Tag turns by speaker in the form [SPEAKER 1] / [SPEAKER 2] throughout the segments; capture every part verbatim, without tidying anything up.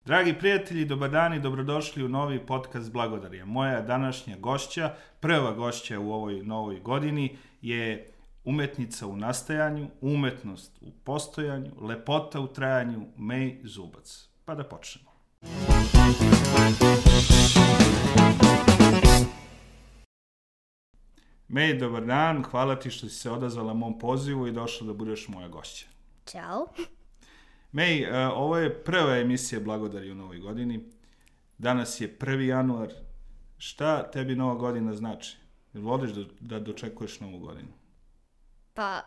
[SPEAKER 1] Dragi prijatelji, dobar dan i dobrodošli u novi podcast Blagodarja. Moja današnja gošća, prva gošća u ovoj novoj godini je umetnica u nastajanju, umetnost u postojanju, lepota u trajanju, Mej Zubac. Pa da počnemo. Mej, dobar dan, hvala ti što si se odazvala mom pozivu i došla da budeš moja gošća.
[SPEAKER 2] Ćao.
[SPEAKER 1] Mej, ovo je prva emisija Blagodarja u novoj godini. Danas je prvi januar. Šta tebi nova godina znači? Jel voliš da, da dočekuješ novu godinu?
[SPEAKER 2] Pa,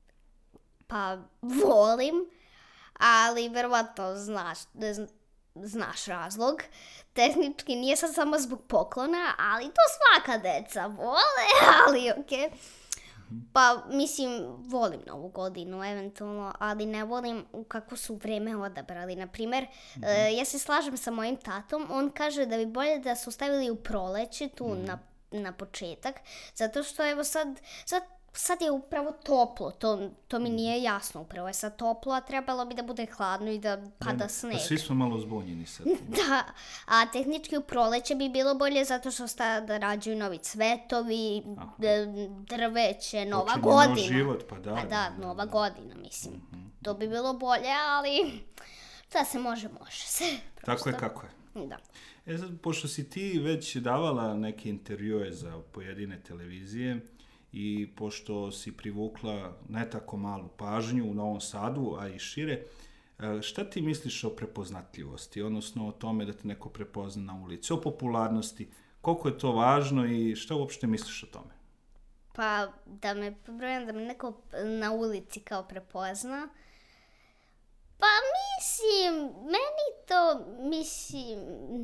[SPEAKER 2] pa volim, ali verovatno znaš, znaš razlog. Tehnički nije sad samo zbog poklona, ali to svaka deca vole, ali okej. Okay. Pa, mislim, volim novu godinu, eventualno, ali ne volim kako su vreme odabrali. Naprimjer, mm-hmm. e, ja se slažem sa mojim tatom, on kaže da bi bolje da su stavili u proleće tu mm-hmm. na, na početak, zato što evo sad, sad, sad je upravo toplo, to, to mi nije jasno, upravo je sad toplo, a trebalo bi da bude hladno i da pada sneg.
[SPEAKER 1] Pa svi smo malo zbunjeni sad.
[SPEAKER 2] Da, a tehnički u proleće bi bilo bolje zato što sta da rađaju novi cvetovi, d- drveće, nova
[SPEAKER 1] Počinje
[SPEAKER 2] godina.
[SPEAKER 1] nov život, pa da.
[SPEAKER 2] Pa da, da nova da. godina, mislim. Mm-hmm. To bi bilo bolje, ali šta se može, može se. Prosto.
[SPEAKER 1] Tako je kako je.
[SPEAKER 2] Da.
[SPEAKER 1] E sad, pošto si ti već davala neke intervjue za pojedine televizije, i pošto si privukla ne tako malu pažnju u Novom Sadu, a i šire, šta ti misliš o prepoznatljivosti, odnosno o tome da te neko prepozna na ulici, o popularnosti, koliko je to važno i šta uopšte misliš o tome?
[SPEAKER 2] Pa da me, da me neko na ulici kao prepozna, pa mislim, meni to, mislim,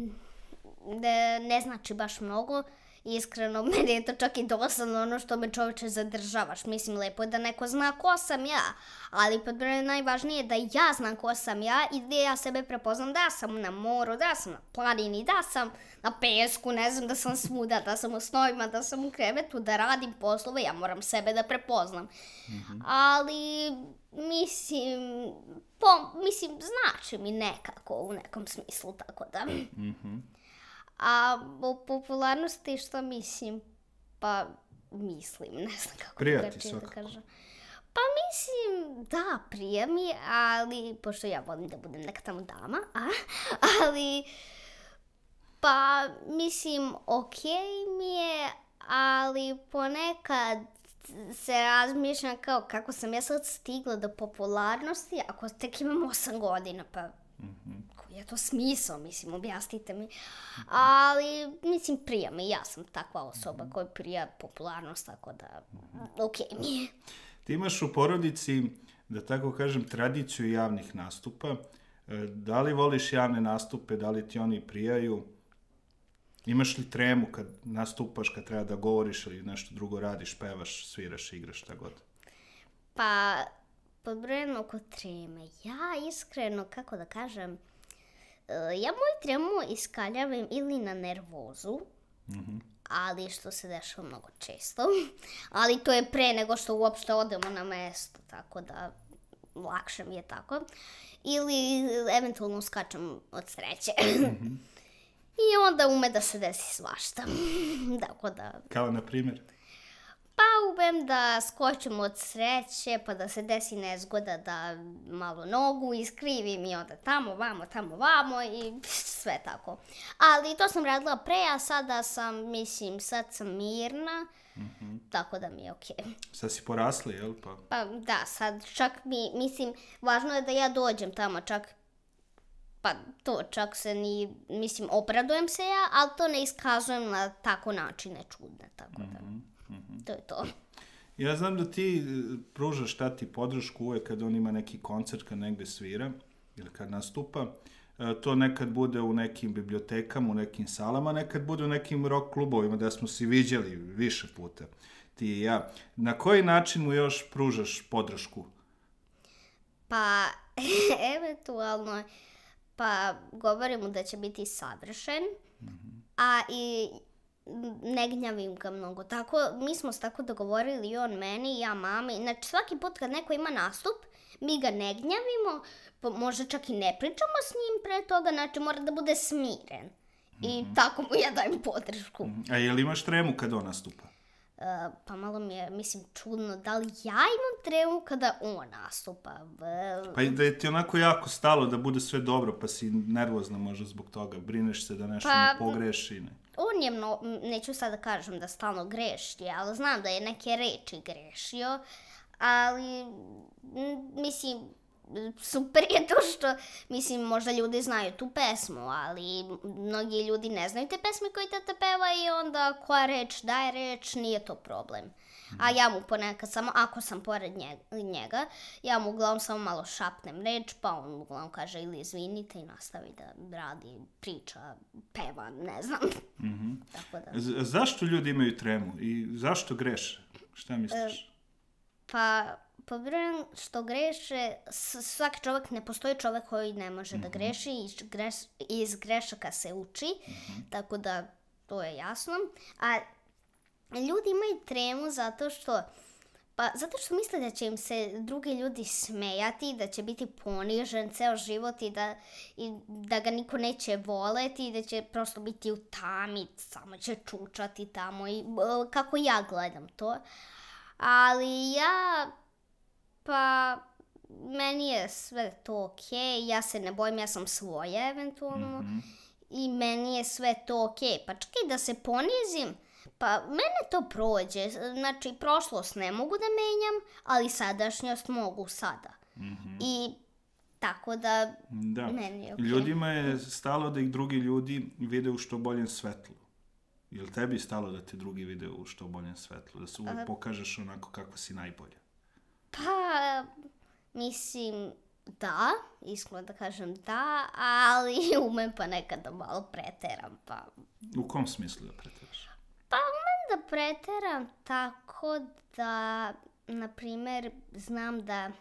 [SPEAKER 2] da ne znači baš mnogo. Iskreno, meni je to čak i dosadno ono što me čovječe zadržavaš. Mislim, lepo je da neko zna ko sam ja, ali pod brojem najvažnije je da ja znam ko sam ja i gdje ja sebe prepoznam, da sam na moru, da sam na planini, da sam na pesku, ne znam, da sam svuda, da sam u snovima, da sam u krevetu, da radim poslove, ja moram sebe da prepoznam. Mm-hmm. Ali, mislim, po, mislim, znači mi nekako u nekom smislu, tako da...
[SPEAKER 1] Mm-hmm.
[SPEAKER 2] A o popularnosti što mislim? Pa mislim, ne znam kako
[SPEAKER 1] Prijati
[SPEAKER 2] da kažem. Pa mislim, da, prija mi, ali, pošto ja volim da budem neka tamo dama, a, ali, pa mislim, okej okay mi je, ali ponekad se razmišljam kao kako sam ja sad stigla do popularnosti, ako tek imam osam godina, pa... Mm-hmm. Je to smisao, mislim, objasnite mi. Ali, mislim, prija mi. Ja sam takva osoba koja prija popularnost, tako da, okej okay mi je.
[SPEAKER 1] Ti imaš u porodici, da tako kažem, tradiciju javnih nastupa. Da li voliš javne nastupe, da li ti oni prijaju? Imaš li tremu kad nastupaš, kad treba da govoriš ili nešto drugo radiš, pevaš, sviraš, igraš, šta god?
[SPEAKER 2] Pa, podbrojeno oko treme. Ja iskreno, kako da kažem, ja moju tremu iskaljavam ili na nervozu, mm-hmm. ali što se dešava mnogo često, ali to je pre nego što uopšte odemo na mesto, tako da lakše mi je tako, ili eventualno skačem od sreće. Mm-hmm. I onda ume da se desi svašta. Tako da...
[SPEAKER 1] Kao na primjer?
[SPEAKER 2] Pa umem da skočim od sreće, pa da se desi nezgoda da malo nogu iskrivim i onda tamo, vamo, tamo, vamo i sve tako. Ali to sam radila pre, a sada sam, mislim, sad sam mirna, mm-hmm. tako da mi je okej. Okay.
[SPEAKER 1] Sad si porasla, jel pa?
[SPEAKER 2] Pa da, sad čak mi, mislim, važno je da ja dođem tamo, čak, pa to čak se ni, mislim, obradujem se ja, ali to ne iskazujem na tako načine čudne, tako da. Mm-hmm. Mm-hmm. To je to.
[SPEAKER 1] Ja znam da ti pružaš tati podršku uvek kad on ima neki koncert, kad negde svira ili kad nastupa. To nekad bude u nekim bibliotekama, u nekim salama, nekad bude u nekim rock klubovima da smo se viđali više puta, ti i ja. Na koji način mu još pružaš podršku?
[SPEAKER 2] Pa, eventualno, pa govorim mu da će biti savršen, mm-hmm. a i ne gnjavim ga mnogo. Tako, mi smo se tako dogovorili, i on meni i ja mami. Znači svaki put kad neko ima nastup, mi ga ne gnjavimo, pa možda čak i ne pričamo s njim pre toga, znači mora da bude smiren. I mm-hmm. tako mu ja dajem podršku.
[SPEAKER 1] A je li imaš tremu kad on nastupa?
[SPEAKER 2] Uh, pa malo mi je, mislim, čudno da li ja imam tremu kada on nastupa. Uh,
[SPEAKER 1] pa da je ti onako jako stalo da bude sve dobro, pa si nervozna možda zbog toga. Brineš se da nešto pa, ne pogreši. Ne?
[SPEAKER 2] On je, mno, neću sad da kažem da stalno greši, ali znam da je neke reči grešio, ali, mislim, super je to što, mislim, možda ljudi znaju tu pesmu, ali mnogi ljudi ne znaju te pesme koje tata peva i onda koja reč daje reč, nije to problem. A ja mu ponekad samo, ako sam pored njega, ja mu uglavnom samo malo šapnem reč, pa on uglavnom kaže ili izvinite i nastavi da radi, priča, peva, ne znam.
[SPEAKER 1] Mm-hmm. Tako da. Z- zašto ljudi imaju tremu i zašto greše? Šta misliš? E,
[SPEAKER 2] pa... Pa vjerujem što greše, svaki čovjek, ne postoji čovjek koji ne može mm-hmm. da greši i greš, iz grešaka se uči, mm-hmm. tako da to je jasno. A ljudi imaju tremu zato što, pa zato što misle da će im se drugi ljudi smejati, da će biti ponižen ceo život i da, i da ga niko neće voleti i da će prosto biti u tami, samo će čučati tamo i kako ja gledam to. Ali ja... Pa, meni je sve to okej, okay. Ja se ne bojim, ja sam svoja eventualno mm-hmm. i meni je sve to okej. Okay. Pa čak i da se ponizim, pa mene to prođe. Znači, prošlost ne mogu da menjam, ali sadašnjost mogu sada. Mm-hmm. I tako da,
[SPEAKER 1] da.
[SPEAKER 2] Meni je okej. Okay.
[SPEAKER 1] Ljudima je stalo da ih drugi ljudi vide u što boljem svetlu. Je li tebi stalo da te drugi vide u što boljem svetlu? Da se uvijek pokažeš onako kako si najbolja?
[SPEAKER 2] Pa, mislim, da, iskreno da kažem da, ali umem pa nekad da malo preteram, pa...
[SPEAKER 1] U kom smislu da preteraš?
[SPEAKER 2] Pa umem da preteram tako da, na primjer, znam da...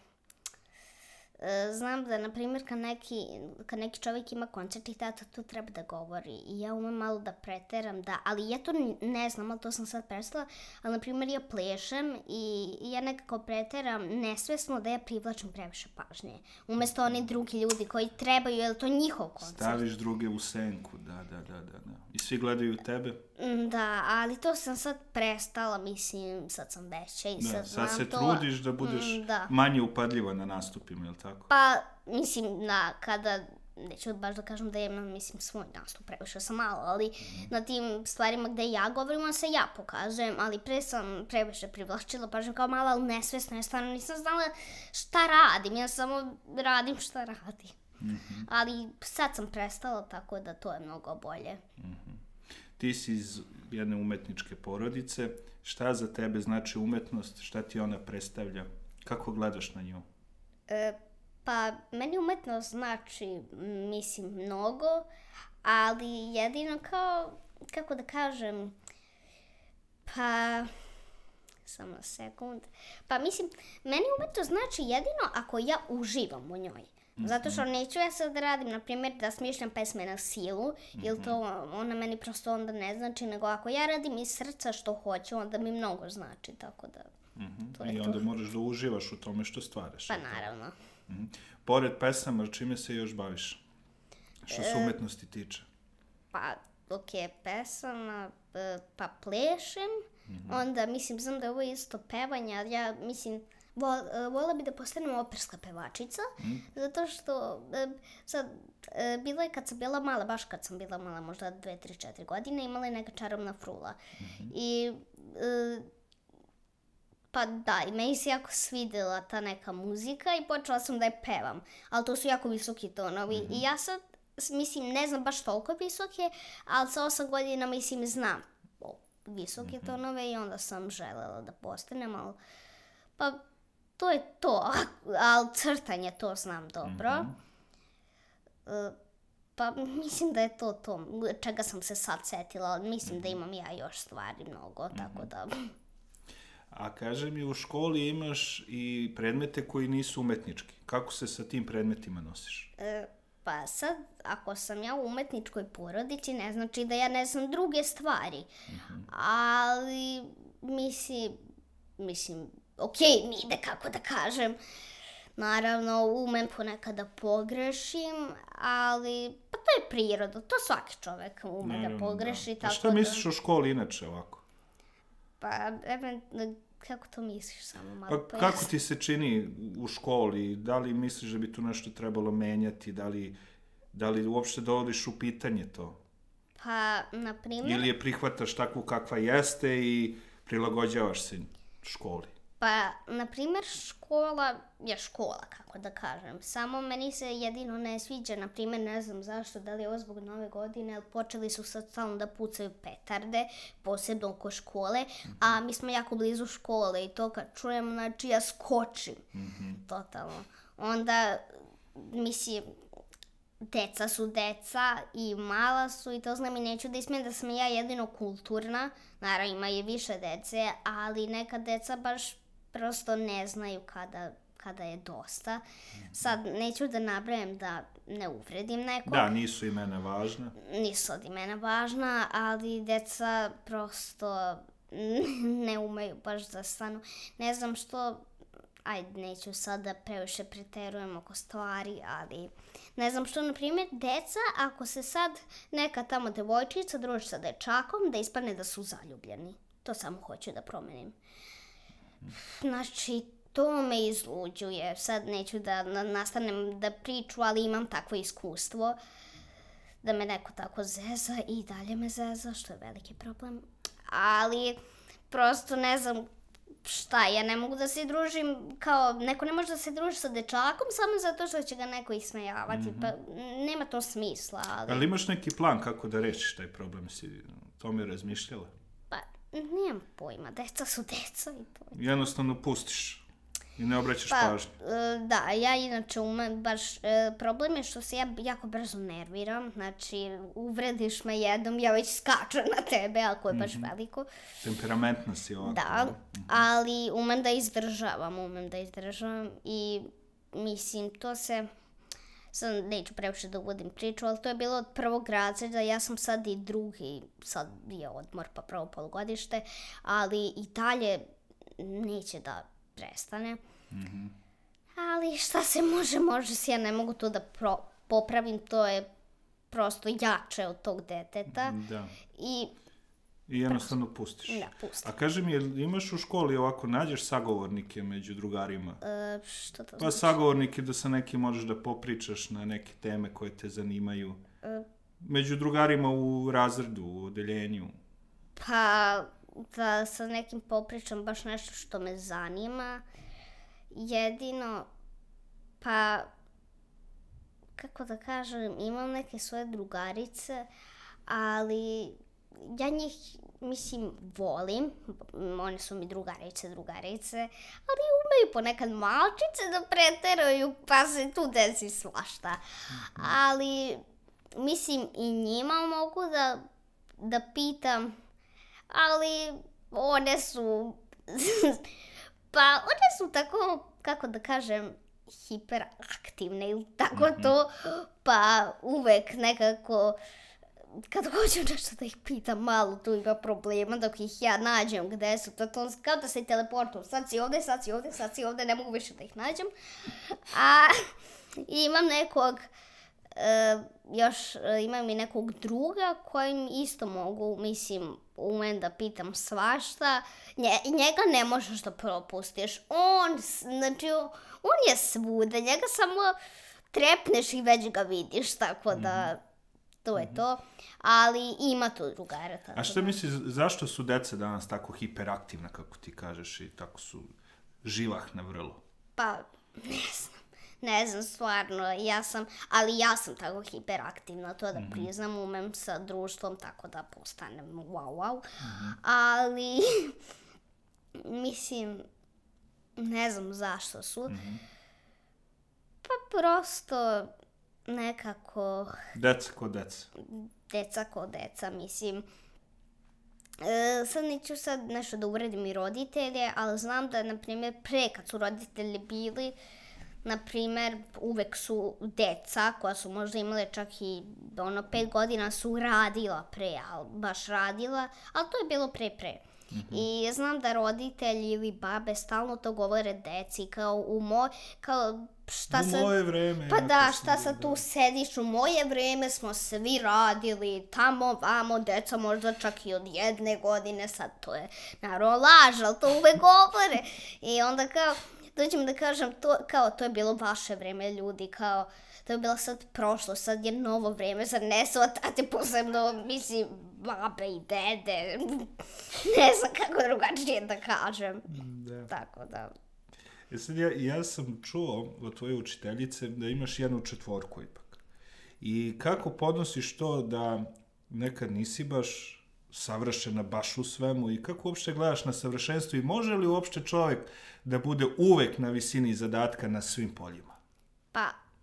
[SPEAKER 2] Znam da, na primjer, kad neki, kad neki čovjek ima koncert i tata tu treba da govori i ja umem malo da preteram, da, ali ja to ne znam, ali to sam sad prestala, ali na primjer ja plešem i ja nekako preteram nesvesno da ja privlačim previše pažnje. Umjesto oni drugi ljudi koji trebaju, je li to njihov koncert?
[SPEAKER 1] Staviš druge u senku, da, da, da, da, da. I svi gledaju tebe?
[SPEAKER 2] Da, ali to sam sad prestala, mislim, sad sam veća i sad
[SPEAKER 1] da,
[SPEAKER 2] znam to.
[SPEAKER 1] Sad se trudiš da budeš da. manje upadljiva na nastupima, je li tako?
[SPEAKER 2] Pa, mislim, na, kada, neću baš da kažem da imam, mislim, svoj nastup, previše sam malo, ali mm-hmm. na tim stvarima gde ja govorim, se ja pokazujem, ali pre sam previše privlačila pažnju kao mala, ali nesvesno, ja stvarno nisam znala šta radim, ja samo radim šta radim. Mm-hmm. Ali sad sam prestala, tako da to je mnogo bolje.
[SPEAKER 1] Mm-hmm. Ti si iz jedne umetničke porodice, šta za tebe znači umetnost, šta ti ona predstavlja, kako gledaš na nju?
[SPEAKER 2] E, Pa, meni umetnost znači, mislim, mnogo, ali jedino kao, kako da kažem, pa, samo sekund, pa mislim, meni umetnost znači jedino ako ja uživam u njoj. Zato što neću ja sad radim, na primjer, da smišljam pesme na silu, mm-hmm. jer to ona meni prosto onda ne znači, nego ako ja radim iz srca što hoću, onda mi mnogo znači, tako da...
[SPEAKER 1] Mm-hmm. To je I onda to. Moraš da uživaš u tome što stvaraš.
[SPEAKER 2] Pa naravno.
[SPEAKER 1] Mm-hmm. Pored pesama, čime se još baviš? Što se umetnosti tiče?
[SPEAKER 2] Pa, ok, pesama, pa plešem, mm-hmm. onda mislim, znam da je ovo isto pevanje, ali ja mislim, vol, vola bi da postanem operska pevačica, mm-hmm. zato što sad, bilo je kad sam bila mala, baš kad sam bila mala, možda dve, tri, četiri godine, imala je neka čarobna frula. Mm-hmm. I... Pa da, i meni se jako svidjela ta neka muzika i počela sam da je pevam. Ali to su jako visoki tonovi. Mm-hmm. I ja sad, mislim, ne znam baš toliko visoke, ali sa osam godina, mislim, znam o, visoke mm-hmm. tonove i onda sam želela da postanem, ali... Pa, to je to. Ali crtanje, to znam dobro. Mm-hmm. Uh, pa, mislim da je to to. Čega sam se sad setila, ali mislim mm-hmm. da imam ja još stvari mnogo, mm-hmm. tako da...
[SPEAKER 1] A kaže mi, u školi imaš i predmete koji nisu umetnički. Kako se sa tim predmetima nosiš?
[SPEAKER 2] E, pa sad, ako sam ja u umetničkoj porodici, ne znači da ja ne znam druge stvari. Mm-hmm. Ali, mislim, mislim, okej, okay, mi ide, kako da kažem. Naravno, umem ponekada pogrešim, ali pa to je priroda, to svaki čovek ume
[SPEAKER 1] Naravno,
[SPEAKER 2] da pogreši.
[SPEAKER 1] Da.
[SPEAKER 2] Tako
[SPEAKER 1] A šta
[SPEAKER 2] da...
[SPEAKER 1] misliš o školi inače ovako?
[SPEAKER 2] Pa, even, kako to misliš samo malo
[SPEAKER 1] Pa
[SPEAKER 2] pojasni?
[SPEAKER 1] kako ti se čini u školi? Da li misliš da bi tu nešto trebalo menjati? Da li, da li uopšte dovodiš u pitanje to?
[SPEAKER 2] Pa, na primjer...
[SPEAKER 1] Ili je prihvataš takvu kakva jeste i prilagođavaš se školi?
[SPEAKER 2] Pa, na primjer, škola je škola, kako da kažem. Samo meni se jedino ne sviđa, na primjer, ne znam zašto, da li je ovo zbog nove godine, ali počeli su sad stalno da pucaju petarde, posebno oko škole, mm-hmm. a mi smo jako blizu škole i to kad čujem, znači ja skočim, mm-hmm. totalno. Onda, mislim, deca su deca i mala su i to znam i neću da ismijem da sam ja jedino kulturna, naravno ima i više dece, ali neka deca baš prosto ne znaju kada, kada je dosta. Sad neću da nabrajam da ne uvredim nekog.
[SPEAKER 1] Da, nisu imena važna.
[SPEAKER 2] Nisu od imena važna, ali deca prosto ne umeju baš da stanu. Ne znam što, ajde neću sad da previše preterujem oko stvari, ali ne znam što, na primjer, deca, ako se sad neka tamo devojčica druži sa dečakom, da ispadne da su zaljubljeni. To samo hoću da promenim. Znači, to me izluđuje. Sad neću da nastanem da priču, ali imam takvo iskustvo da me neko tako zeza i dalje me zeza, što je veliki problem. Ali, prosto ne znam šta, ja ne mogu da se družim, kao, neko ne može da se druži sa dečakom samo zato što će ga neko ismejavati, mm-hmm. pa nema to smisla, ali...
[SPEAKER 1] Ali imaš neki plan kako da rešiš taj problem, si to mi razmišljala?
[SPEAKER 2] Pa, nemam pojma, deca su deca i to.
[SPEAKER 1] Jednostavno pustiš i ne obraćaš
[SPEAKER 2] pa,
[SPEAKER 1] pažnju.
[SPEAKER 2] Da, ja inače umem baš, problem je što se ja jako brzo nerviram, znači uvrediš me jednom, ja već skačem na tebe, ako je baš mm-hmm. veliko.
[SPEAKER 1] Temperamentna si ovako.
[SPEAKER 2] Da, mm-hmm. ali umem da izdržavam, umem da izdržavam i mislim, to se, sad neću previše da uvodim priču, ali to je bilo od prvog razreda, ja sam sad i drugi, sad je odmor pa prvo polugodište, ali i dalje neće da prestane. Mm-hmm. Ali šta se može, može se, ja ne mogu to da pro, popravim, to je prosto jače od tog deteta.
[SPEAKER 1] Da.
[SPEAKER 2] I,
[SPEAKER 1] I jednostavno pustiš.
[SPEAKER 2] Da, pustim.
[SPEAKER 1] A kaži mi, imaš u školi ovako, nađeš sagovornike među drugarima?
[SPEAKER 2] E, što to
[SPEAKER 1] Pa
[SPEAKER 2] znači?
[SPEAKER 1] sagovornike da sa nekim možeš da popričaš na neke teme koje te zanimaju. E, među drugarima u razredu, u odeljenju.
[SPEAKER 2] Pa... da sa nekim popričam baš nešto što me zanima. Jedino, pa, kako da kažem, imam neke svoje drugarice, ali ja njih, mislim, volim. One su mi drugarice, drugarice, ali umeju ponekad malčice da preteraju, pa se tu desi svašta. Mm-hmm. Ali, mislim, i njima mogu da, da pitam, ali one su, pa one su tako, kako da kažem, hiperaktivne ili tako mm-hmm. to, pa uvek nekako, kad hoću nešto da ih pitam, malo tu ima problema dok ih ja nađem gde su, to, to kao da se teleportuju, sad si ovde, sad si ovde, sad si ovde, ne mogu više da ih nađem. A imam nekog, Uh, još uh, imam i nekog druga kojim isto mogu, mislim, umem da pitam svašta. Nje, njega ne možeš da propustiš. On, znači, on je svuda. Njega samo trepneš i već ga vidiš, tako da to je to. Ali ima tu drugara.
[SPEAKER 1] A što misliš, zašto su deca danas tako hiperaktivna, kako ti kažeš, i tako su živahna vrlo?
[SPEAKER 2] Pa, ne znam. Ne znam, stvarno, ja sam, ali ja sam tako hiperaktivna, to da priznam, umem sa društvom tako da postanem wow, wow, mm-hmm. ali, mislim, ne znam zašto su, mm-hmm. pa prosto nekako...
[SPEAKER 1] Deca ko deca.
[SPEAKER 2] Deca ko deca, mislim. E, sad neću sad nešto da uvredim i roditelje, ali znam da, na primjer, pre kad su roditelji bili, na primjer, uvek su deca koja su možda imale čak i ono pet godina su radila pre, ali baš radila, ali to je bilo pre pre. I znam da roditelji ili babe stalno to govore deci, kao u moj, kao šta
[SPEAKER 1] u
[SPEAKER 2] sad...
[SPEAKER 1] moje vreme.
[SPEAKER 2] Pa
[SPEAKER 1] ja
[SPEAKER 2] da,
[SPEAKER 1] to
[SPEAKER 2] šta
[SPEAKER 1] sam
[SPEAKER 2] sad
[SPEAKER 1] bio,
[SPEAKER 2] tu sediš, u moje vreme smo svi radili, tamo, vamo, deca možda čak i od jedne godine, sad to je naravno laž, ali to uvek govore. I onda kao, dođem da kažem, to, kao to je bilo vaše vreme ljudi, kao, to je bilo sad prošlo, sad je novo vreme, sad ne shvatate posebno, mislim, babe i dede, ne znam kako drugačije da kažem.
[SPEAKER 1] Da.
[SPEAKER 2] Tako da...
[SPEAKER 1] E sad ja, ja sam čuo od tvoje učiteljice da imaš jednu četvorku ipak. I kako podnosiš to da nekad nisi baš savršena baš u svemu i kako uopšte gledaš na savršenstvo i može li uopšte čovjek da bude uvek na visini zadatka na svim poljima?
[SPEAKER 2] Pa,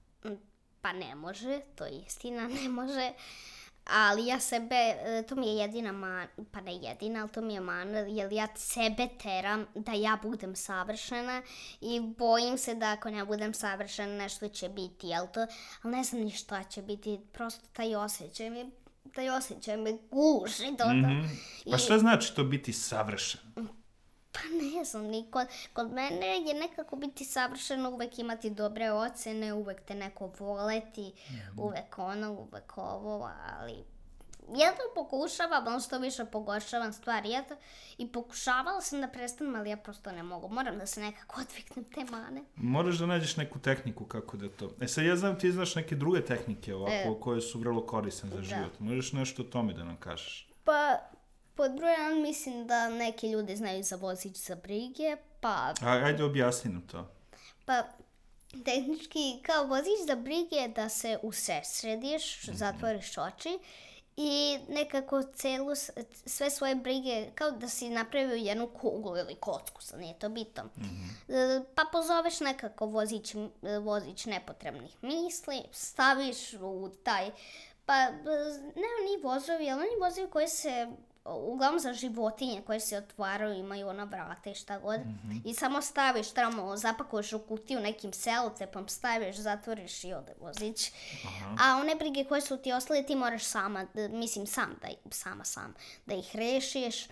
[SPEAKER 2] pa ne može, to je istina, ne može. Ali ja sebe, to mi je jedina mana, pa ne jedina, ali to mi je mana, jer ja sebe teram da ja budem savršena i bojim se da ako ne budem savršena nešto će biti, jel to, ali ne znam ni šta će biti, prosto taj osjećaj mi, taj osjećaj me guši do toga.
[SPEAKER 1] Mm-hmm. Pa šta znači to biti savršen?
[SPEAKER 2] Pa ne znam, ni kod, kod mene je nekako biti savršeno, uvek imati dobre ocene, uvek te neko voleti, mm-hmm. uvek ono, uvek ovo, ali ja to pokušavam, ono što više pogoršavam stvari, ja to i pokušavala sam da prestanem, ali ja prosto ne mogu, moram da se nekako odviknem te mane.
[SPEAKER 1] Moraš da nađeš neku tehniku kako da to... E sad ja znam ti znaš neke druge tehnike ovako, e, koje su vrlo korisne za život, da. Možeš nešto o tome da nam kažeš?
[SPEAKER 2] Pa... Pod brojem mislim da neki ljudi znaju za vozić za brige, pa...
[SPEAKER 1] A, ajde objasni nam to.
[SPEAKER 2] Pa, tehnički, kao vozić za brige je da se usredsrediš, mm-hmm. zatvoriš oči i nekako celu, sve svoje brige, kao da si napravio jednu kuglu ili kocku, sad nije to bitno. Mm-hmm. Pa pozoveš nekako vozić, vozić nepotrebnih misli, staviš u taj... Pa, ne oni vozovi, ali oni vozovi koji se... uglavnom za životinje koje se otvaraju, imaju ona vrata i šta god. Mm-hmm. I samo staviš tamo, zapakuješ u kutiju nekim selocepom, staviš, zatvoriš i ode vozić. Aha. A one brige koje su ti ostale, ti moraš sama, mislim sam, da, sama sam, da ih rešiš.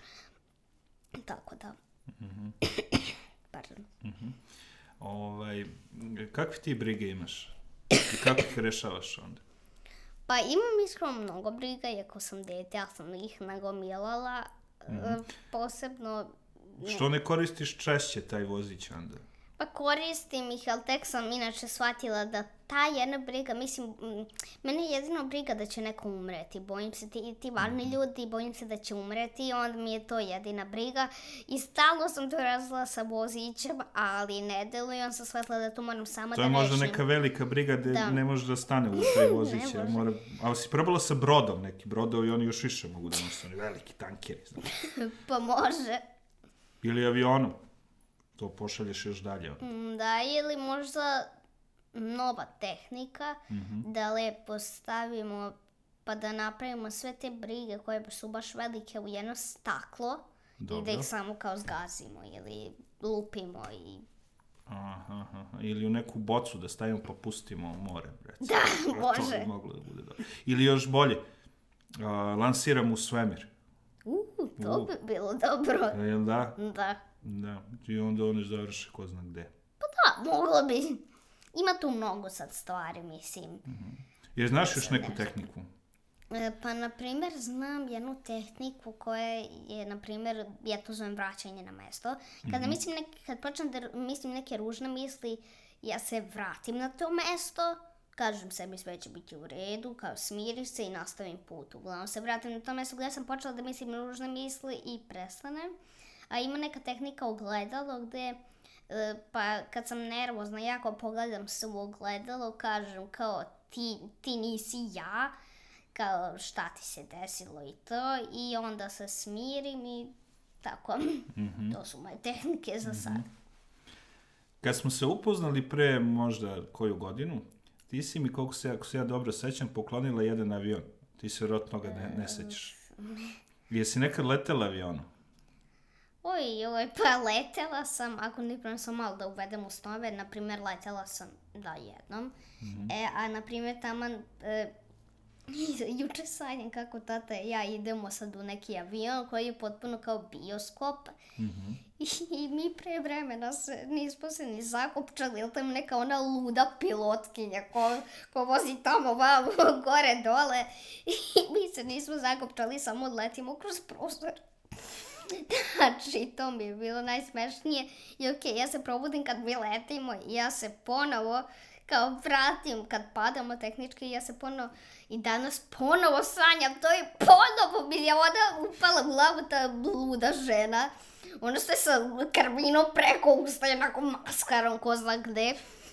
[SPEAKER 2] Tako da. Mm-hmm. Pardon.
[SPEAKER 1] Mm-hmm. Ovaj, kakve ti brige imaš? I kako ih rešavaš onda?
[SPEAKER 2] Pa imam iskreno mnogo briga, iako sam dete, ja sam ih nagomilala, mm-hmm. posebno...
[SPEAKER 1] Što ne koristiš češće taj vozić onda?
[SPEAKER 2] Pa koristim ih, ali tek sam inače shvatila da ta jedna briga, mislim, mene je jedino briga da će neko umreti. Bojim se ti, ti važni mm-hmm. ljudi, bojim se da će umreti i onda mi je to jedina briga. I stalno sam to razila sa vozićem, ali ne deluje, on sam shvatila da to moram sama
[SPEAKER 1] to
[SPEAKER 2] da rešim.
[SPEAKER 1] To je možda neka velika briga da, da. ne može da stane u taj vozić. Ja mora... Ali si probala sa brodom, neki brodovi, oni još više mogu da nose, oni veliki tankeri.
[SPEAKER 2] Pa može.
[SPEAKER 1] Ili avionom. To pošalješ još dalje.
[SPEAKER 2] Da, ili možda nova tehnika,
[SPEAKER 1] mm-hmm.
[SPEAKER 2] da lepo stavimo, pa da napravimo sve te brige koje su baš velike u jedno staklo. Dobro. I da ih samo kao zgazimo ili lupimo i...
[SPEAKER 1] Aha, aha. Ili u neku bocu da stavimo pa pustimo u more. Recimo.
[SPEAKER 2] Da, može.
[SPEAKER 1] To bi moglo da bude dobro. Ili još bolje, uh, lansiramo u svemir.
[SPEAKER 2] Uh, to uh. bi bilo dobro.
[SPEAKER 1] Jel da?
[SPEAKER 2] Da.
[SPEAKER 1] Da, i onda one završe ko zna gde.
[SPEAKER 2] Pa da, moglo bi. Ima tu mnogo sad stvari, mislim.
[SPEAKER 1] Mm-hmm. Jer znaš još neku tehniku?
[SPEAKER 2] E, pa, na primjer, znam jednu tehniku koja je, na primjer, ja to zovem vraćanje na mesto. Kada mm-hmm. mislim, nek, kad počnem da mislim neke ružne misli, ja se vratim na to mesto, kažem sebi sve će biti u redu, kao smiriš se i nastavim put. Uglavnom se vratim na to mesto gdje sam počela da mislim ružne misli i prestanem. A ima neka tehnika ogledalo gdje, pa kad sam nervozna, jako pogledam se u ogledalo, kažem kao ti, ti nisi ja, kao šta ti se desilo i to, i onda se smirim i tako. Mm-hmm. To su moje tehnike za sad. Mm-hmm.
[SPEAKER 1] Kad smo se upoznali pre možda koju godinu, ti si mi, koliko se, ako se ja dobro sećam, poklonila jedan avion. Ti se vjerojatno toga ne, ne sećaš. Jesi nekad letela avionom?
[SPEAKER 2] Oj, oj, pa letela sam, ako nipravo sam malo da uvedem u snove, na primjer letela sam, da, jednom, mm-hmm. e, a na primjer taman, e, I juče sanjam kako tata i ja idemo sad u neki avion koji je potpuno kao bioskop.
[SPEAKER 1] Mhm.
[SPEAKER 2] I, I mi pre vremena se nismo se ni zakopčali, ili tam neka ona luda pilotkinja ko, ko vozi tamo vamo, gore, dole. I mi se nismo zakopčali, samo letimo kroz prostor. Znači, to mi je bilo najsmešnije. I okej, okay, ja se probudim kad mi letimo i ja se ponovo kao vratim kad padamo tehnički, ja se ponovo i danas ponovo sanjam, to je ponovo mi je ona upala u glavu, ta luda žena. Ona ste sa krvinom preko usta, jednako maskarom, ko zna gde.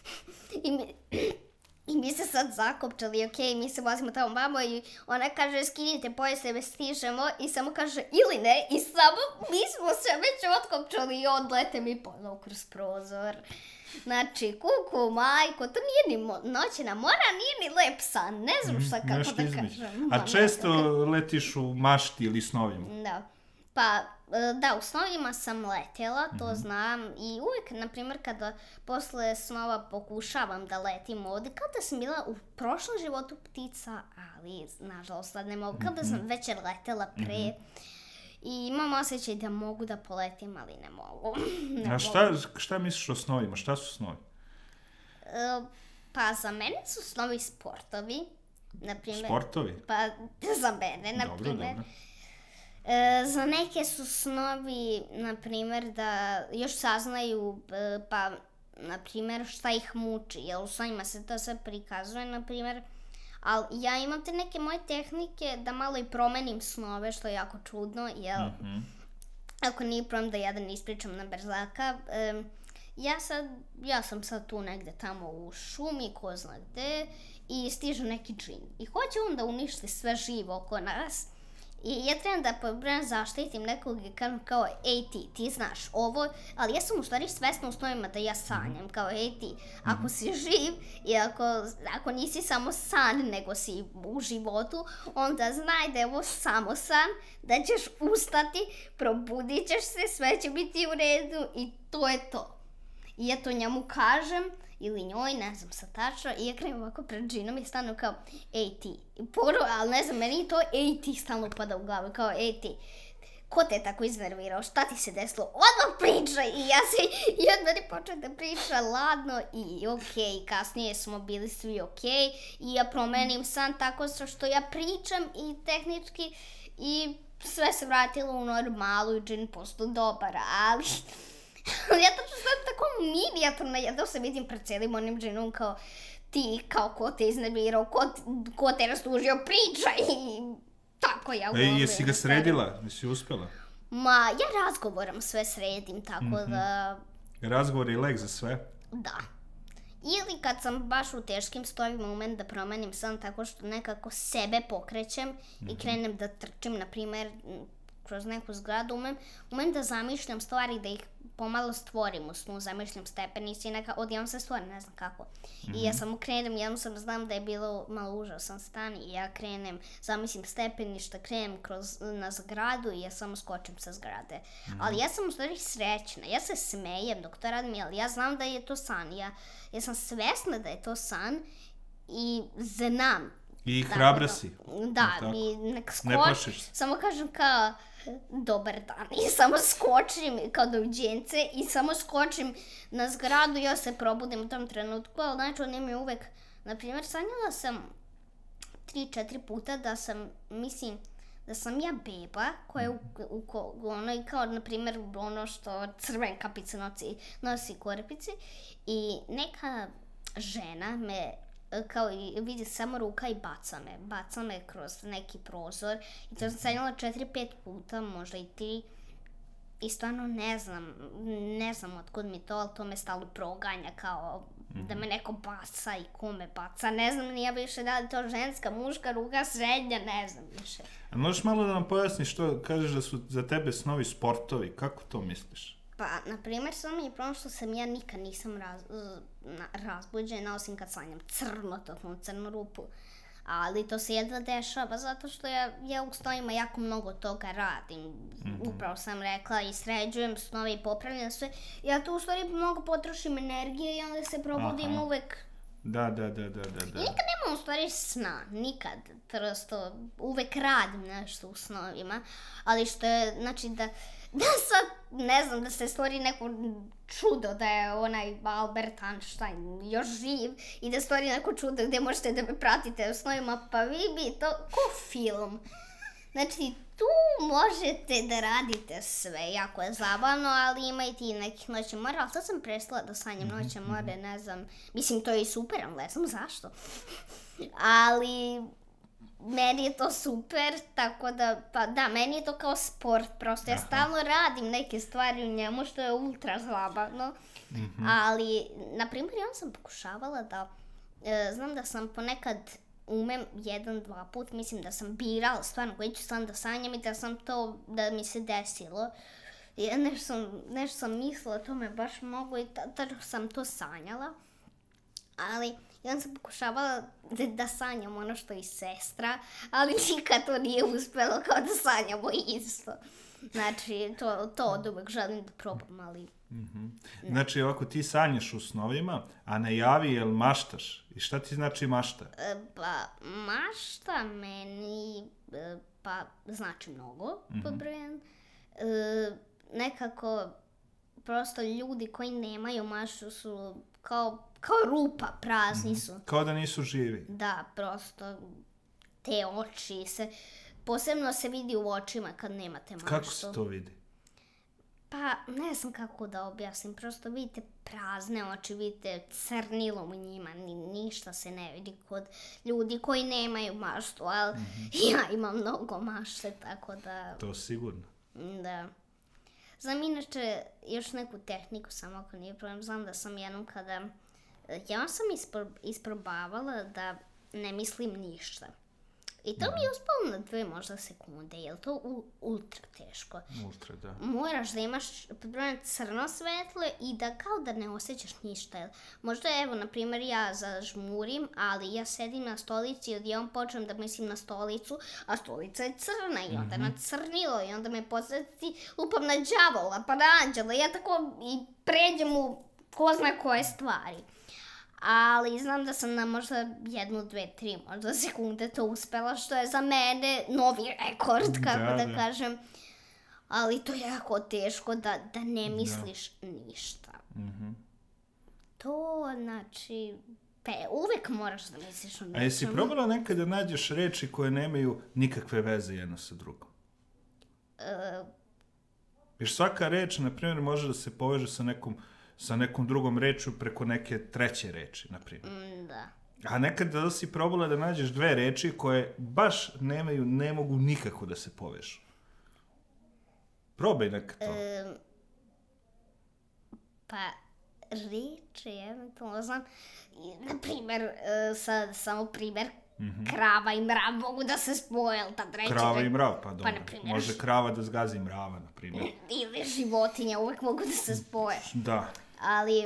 [SPEAKER 2] I mi, i mi se sad zakopčali, okej, okay, mi se vozimo tamo vamo i ona kaže skinite pojas, sebe stižemo i samo kaže ili ne i samo mi smo se već otkopčali i odlete mi ponovo kroz prozor. Znači, kuku, majko, to nije ni noćna mora, nije ni lep san, ne znam šta kako
[SPEAKER 1] Nešto
[SPEAKER 2] da
[SPEAKER 1] između.
[SPEAKER 2] kažem.
[SPEAKER 1] A često letiš u mašti ili snovima?
[SPEAKER 2] Da. Pa, da, u snovima sam letjela, to mm-hmm. znam i uvijek, na primjer, kada posle snova pokušavam da letim ovdje, kada sam bila u prošlom životu ptica, ali, nažalost, sad ne mogu, kada sam već letjela pre, mm-hmm. i imam osjećaj da mogu da poletim, ali ne mogu. ne
[SPEAKER 1] A šta, šta misliš o snovima? Šta su snovi?
[SPEAKER 2] Uh, pa, za mene su snovi sportovi. Naprimjer,
[SPEAKER 1] sportovi?
[SPEAKER 2] Pa, za mene, na
[SPEAKER 1] dobro,
[SPEAKER 2] primjer.
[SPEAKER 1] Dobro.
[SPEAKER 2] E, za neke su snovi, na primjer, da još saznaju, pa, na primjer, šta ih muči, jer u snovima se to sve prikazuje, na primjer, ali ja imam te neke moje tehnike da malo i promenim snove, što je jako čudno, jer mm-hmm. ako nije problem da ja da ne ispričam na brzaka, e, ja, sad, ja sam sad tu negde tamo u šumi, ko zna gde, i stiže neki džin. I hoće on da uništi sve živo oko nas. I ja trebam da pobram zaštitim nekog i kažem kao, ej ti, ti znaš ovo, ali ja sam u stvari svesna u snovima da ja sanjam, kao, ej ti, ako si živ i ako, ako nisi samo san, nego si u životu, onda znaj da je ovo samo san, da ćeš ustati, probudit ćeš se, sve će biti u redu i to je to. I ja to njemu kažem, ili njoj, ne znam sad tačno, i ja krenem ovako pred džinom i stanu kao, ej ti. Poro, ali ne znam, meni to ej ti stalno pada u glavu, kao ej ti. Ko te je tako iznervirao, šta ti se desilo, odmah pričaj! I ja se, i od meni počeo da priča ladno i okej, okay, kasnije smo bili svi okej. Okay, i ja promenim san tako što ja pričam i tehnički i sve se vratilo u normalu i džin postao dobar, ali... ja tačno sam tako minijaturna, jedno se vidim pred cijelim onim džinom kao ti, kao ko te iznervirao, ko, ko te rastužio, pričaj i tako ja.
[SPEAKER 1] E, jesi ga sredila? Jesi uspjela?
[SPEAKER 2] Ma, ja razgovorom sve sredim, tako mm-hmm. da...
[SPEAKER 1] Razgovor je lek za sve?
[SPEAKER 2] Da. Ili kad sam baš u teškim stojima umem da promenim san tako što nekako sebe pokrećem mm-hmm. i krenem da trčim, na primjer, kroz neku zgradu, umem, umem da zamišljam stvari, da ih pomalo stvorim u snu, zamišljam stepenici i neka, odjednom se stvorim, ne znam kako. Mm-hmm. I ja samo krenem, jednom sam znam da je bilo malo užasan stan i ja krenem, zamislim stepeništa, krenem kroz, na zgradu i ja samo skočim sa zgrade. Mm-hmm. Ali ja sam u stvari srećna, ja se smejem dok to radim, ali ja znam da je to san. Ja, ja sam svesna da je to san i znam.
[SPEAKER 1] I hrabra si.
[SPEAKER 2] Da, mi nek skočim, samo kažem kao dobar dan i samo skočim kao doviđence i samo skočim na zgradu i ja se probudim u tom trenutku, ali znači on je uvek, na primjer, sanjala sam tri, četiri puta da sam, mislim, da sam ja beba koja je u, u, u ono, kao, na primjer, ono što crven kapice nosi, nosi korpici i neka žena me kao i vidi samo ruka i baca me, baca me kroz neki prozor i to sam sanjala četiri, pet puta, možda i tri i stvarno ne znam, ne znam otkud mi to, ali to me stalo proganja kao mm-hmm. da me neko baca i ko me baca, ne znam ni ja više da li to ženska, muška, ruka, srednja, ne znam više. A
[SPEAKER 1] možeš malo da nam pojasniš što kažeš da su za tebe snovi sportovi, kako to misliš?
[SPEAKER 2] Pa, na primjer, samo mi je problem što sam ja nikad nisam raz, razbuđena, osim kad sanjam crno, totalno crnu rupu. Ali to se jedva dešava, zato što ja, ja u snovima jako mnogo toga radim. Mm-hmm. Upravo sam rekla i sređujem snove i popravljam sve. Ja tu u stvari mnogo potrošim energije i onda se probudim Aha. uvek
[SPEAKER 1] Da, da, da, da, da, da.
[SPEAKER 2] I nikad nemam u stvari sna, nikad, prosto uvek radim nešto u snovima, ali što je, znači da, da sad, ne znam, da se stvori neko čudo da je onaj Albert Einstein još živ i da stvori neko čudo gdje možete da me pratite u snovima, pa vi bi to, ko film. Znači, tu možete da radite sve, jako je zabavno, ali ima i ti nekih noća mora, ali sad sam prestala da sanjam noća more, ne znam, mislim to je i super, ali ne znam zašto. Ali, meni je to super, tako da, pa da, meni je to kao sport, prosto ja stalno radim neke stvari u njemu što je ultra zabavno, ali, na primjer, ja sam pokušavala da, e, znam da sam ponekad umem jedan, dva put, mislim da sam birala stvarno koji ću sam da sanjam i da sam to, da mi se desilo. Ja nešto sam, nešto sam mislila, to me baš mogu i tada sam to sanjala. Ali, ja sam pokušavala da, da sanjam ono što i sestra, ali nikad to nije uspjelo kao da sanjamo isto. Znači, to, to od uvek želim da probam, ali...
[SPEAKER 1] Mm-hmm. Znači, ovako ti sanjaš u snovima, a ne javi, jel maštaš? I šta ti znači mašta?
[SPEAKER 2] E, pa, mašta meni, e, pa, znači mnogo, mm-hmm. podbrojan. E, nekako, prosto ljudi koji nemaju maštu su kao, kao rupa, prazni mm-hmm. su.
[SPEAKER 1] Kao da nisu živi.
[SPEAKER 2] Da, prosto, te oči se, posebno se vidi u očima kad nemate maštu.
[SPEAKER 1] Kako se to vidi?
[SPEAKER 2] Pa, ne znam kako da objasnim, prosto vidite prazne oči, vidite crnilo u njima, ni, ništa se ne vidi kod ljudi koji nemaju maštu, ali mm-hmm. ja imam mnogo mašte, tako da...
[SPEAKER 1] To sigurno.
[SPEAKER 2] Da. Znam inače još neku tehniku, samo ako nije problem, znam da sam jednom kada... Ja sam ispro, isprobavala da ne mislim ništa. I to mi je uspalo na dve možda sekunde, jer to u, ultra teško.
[SPEAKER 1] Ultra, da.
[SPEAKER 2] Moraš da imaš podbrojeno crno svetlo i da kao da ne osjećaš ništa. Možda evo, na primjer, ja zažmurim, ali ja sedim na stolici i odjednom počnem da mislim na stolicu, a stolica je crna i onda mm-hmm. na crnilo i onda me podsjeti lupam na đavola, pa na anđela. Ja tako i pređem u ko zna koje stvari. Ali znam da sam na možda jednu, dve, tri možda sekunde to uspela, što je za mene novi rekord, kako da, da, da kažem. Ali to je jako teško da, da ne misliš da. ništa.
[SPEAKER 1] Mm-hmm.
[SPEAKER 2] To znači, pe, uvek moraš da misliš o nečemu.
[SPEAKER 1] A jesi probala nekad da nađeš reči koje nemaju nikakve veze jedno sa drugom?
[SPEAKER 2] Uh,
[SPEAKER 1] Jer svaka reč, na primjer, može da se poveže sa nekom sa nekom drugom reču preko neke treće reči, na primjer.
[SPEAKER 2] Mm, da.
[SPEAKER 1] A nekad da li si probala da nađeš dve reči koje baš nemaju, ne mogu nikako da se povežu? Probaj nekad to.
[SPEAKER 2] E, pa, reči, eventualno znam, na primjer, e, sad samo primjer, mm-hmm. krava i mrav mogu da se spoje, ali tad reći...
[SPEAKER 1] Krava i mrav, pa dobro.
[SPEAKER 2] Pa, na primjer,
[SPEAKER 1] može krava da zgazi mrava, na primjer.
[SPEAKER 2] Ili životinja, uvek mogu da se spoje.
[SPEAKER 1] Da.
[SPEAKER 2] Ali,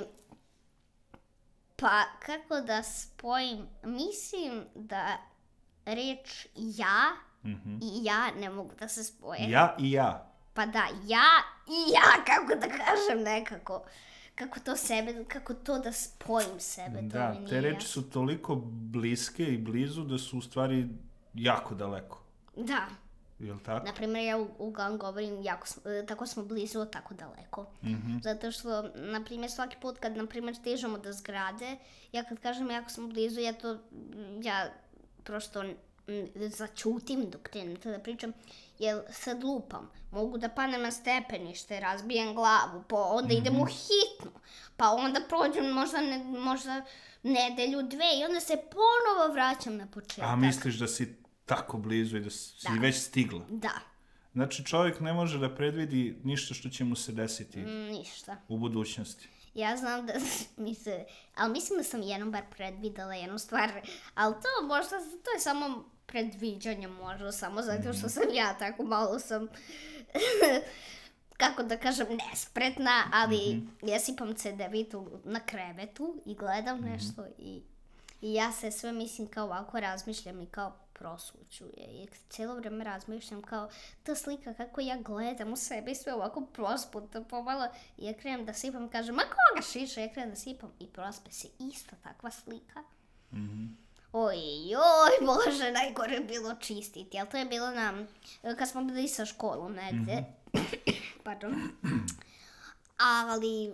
[SPEAKER 2] pa kako da spojim, mislim da reč ja mm-hmm. i ja ne mogu da se spoje.
[SPEAKER 1] Ja i ja.
[SPEAKER 2] Pa da, ja i ja, kako da kažem nekako. Kako to sebe, kako to da spojim sebe, to
[SPEAKER 1] da,
[SPEAKER 2] mi nije
[SPEAKER 1] te reči
[SPEAKER 2] jasno.
[SPEAKER 1] su toliko bliske i blizu da su u stvari jako daleko.
[SPEAKER 2] Da.
[SPEAKER 1] Jel' tako?
[SPEAKER 2] Naprimjer, ja uglavnom govorim jako, tako smo blizu, tako daleko.
[SPEAKER 1] Mm-hmm.
[SPEAKER 2] Zato što, naprimjer, svaki put kad, naprimjer, stižemo do zgrade, ja kad kažem jako smo blizu, ja to, ja prosto m, začutim dok krenem to da pričam, jer sad lupam. Mogu da panem na stepenište, razbijem glavu, pa onda mm-hmm. idem u hitnu, pa onda prođem možda, ne, možda nedelju, dve i onda se ponovo vraćam na početak.
[SPEAKER 1] A misliš da si tako blizu i da si da. već stigla?
[SPEAKER 2] Da.
[SPEAKER 1] Znači čovjek ne može da predvidi ništa što će mu se desiti
[SPEAKER 2] mm, ništa.
[SPEAKER 1] u budućnosti.
[SPEAKER 2] Ja znam da mi se, ali mislim da sam jednom bar predvidela jednu stvar, ali to možda, to je samo predviđanje možda, samo zato što sam ja tako malo sam, kako da kažem, nespretna, ali mm-hmm. ja sipam cedevitu na krevetu i gledam mm-hmm. nešto i, i ja se sve mislim kao ovako razmišljam i kao prosućuje i cijelo vrijeme razmišljam kao ta slika kako ja gledam u sebe i sve ovako prosputa pomalo i ja krenem da sipam, kažem, ma koga šiša, ja krenem da sipam i prospe se ista takva slika.
[SPEAKER 1] Mm-hmm.
[SPEAKER 2] Oj, oj, Bože, najgore je bilo čistiti, ali to je bilo nam, kad smo bili sa školom negdje, mm-hmm. pardon, ali...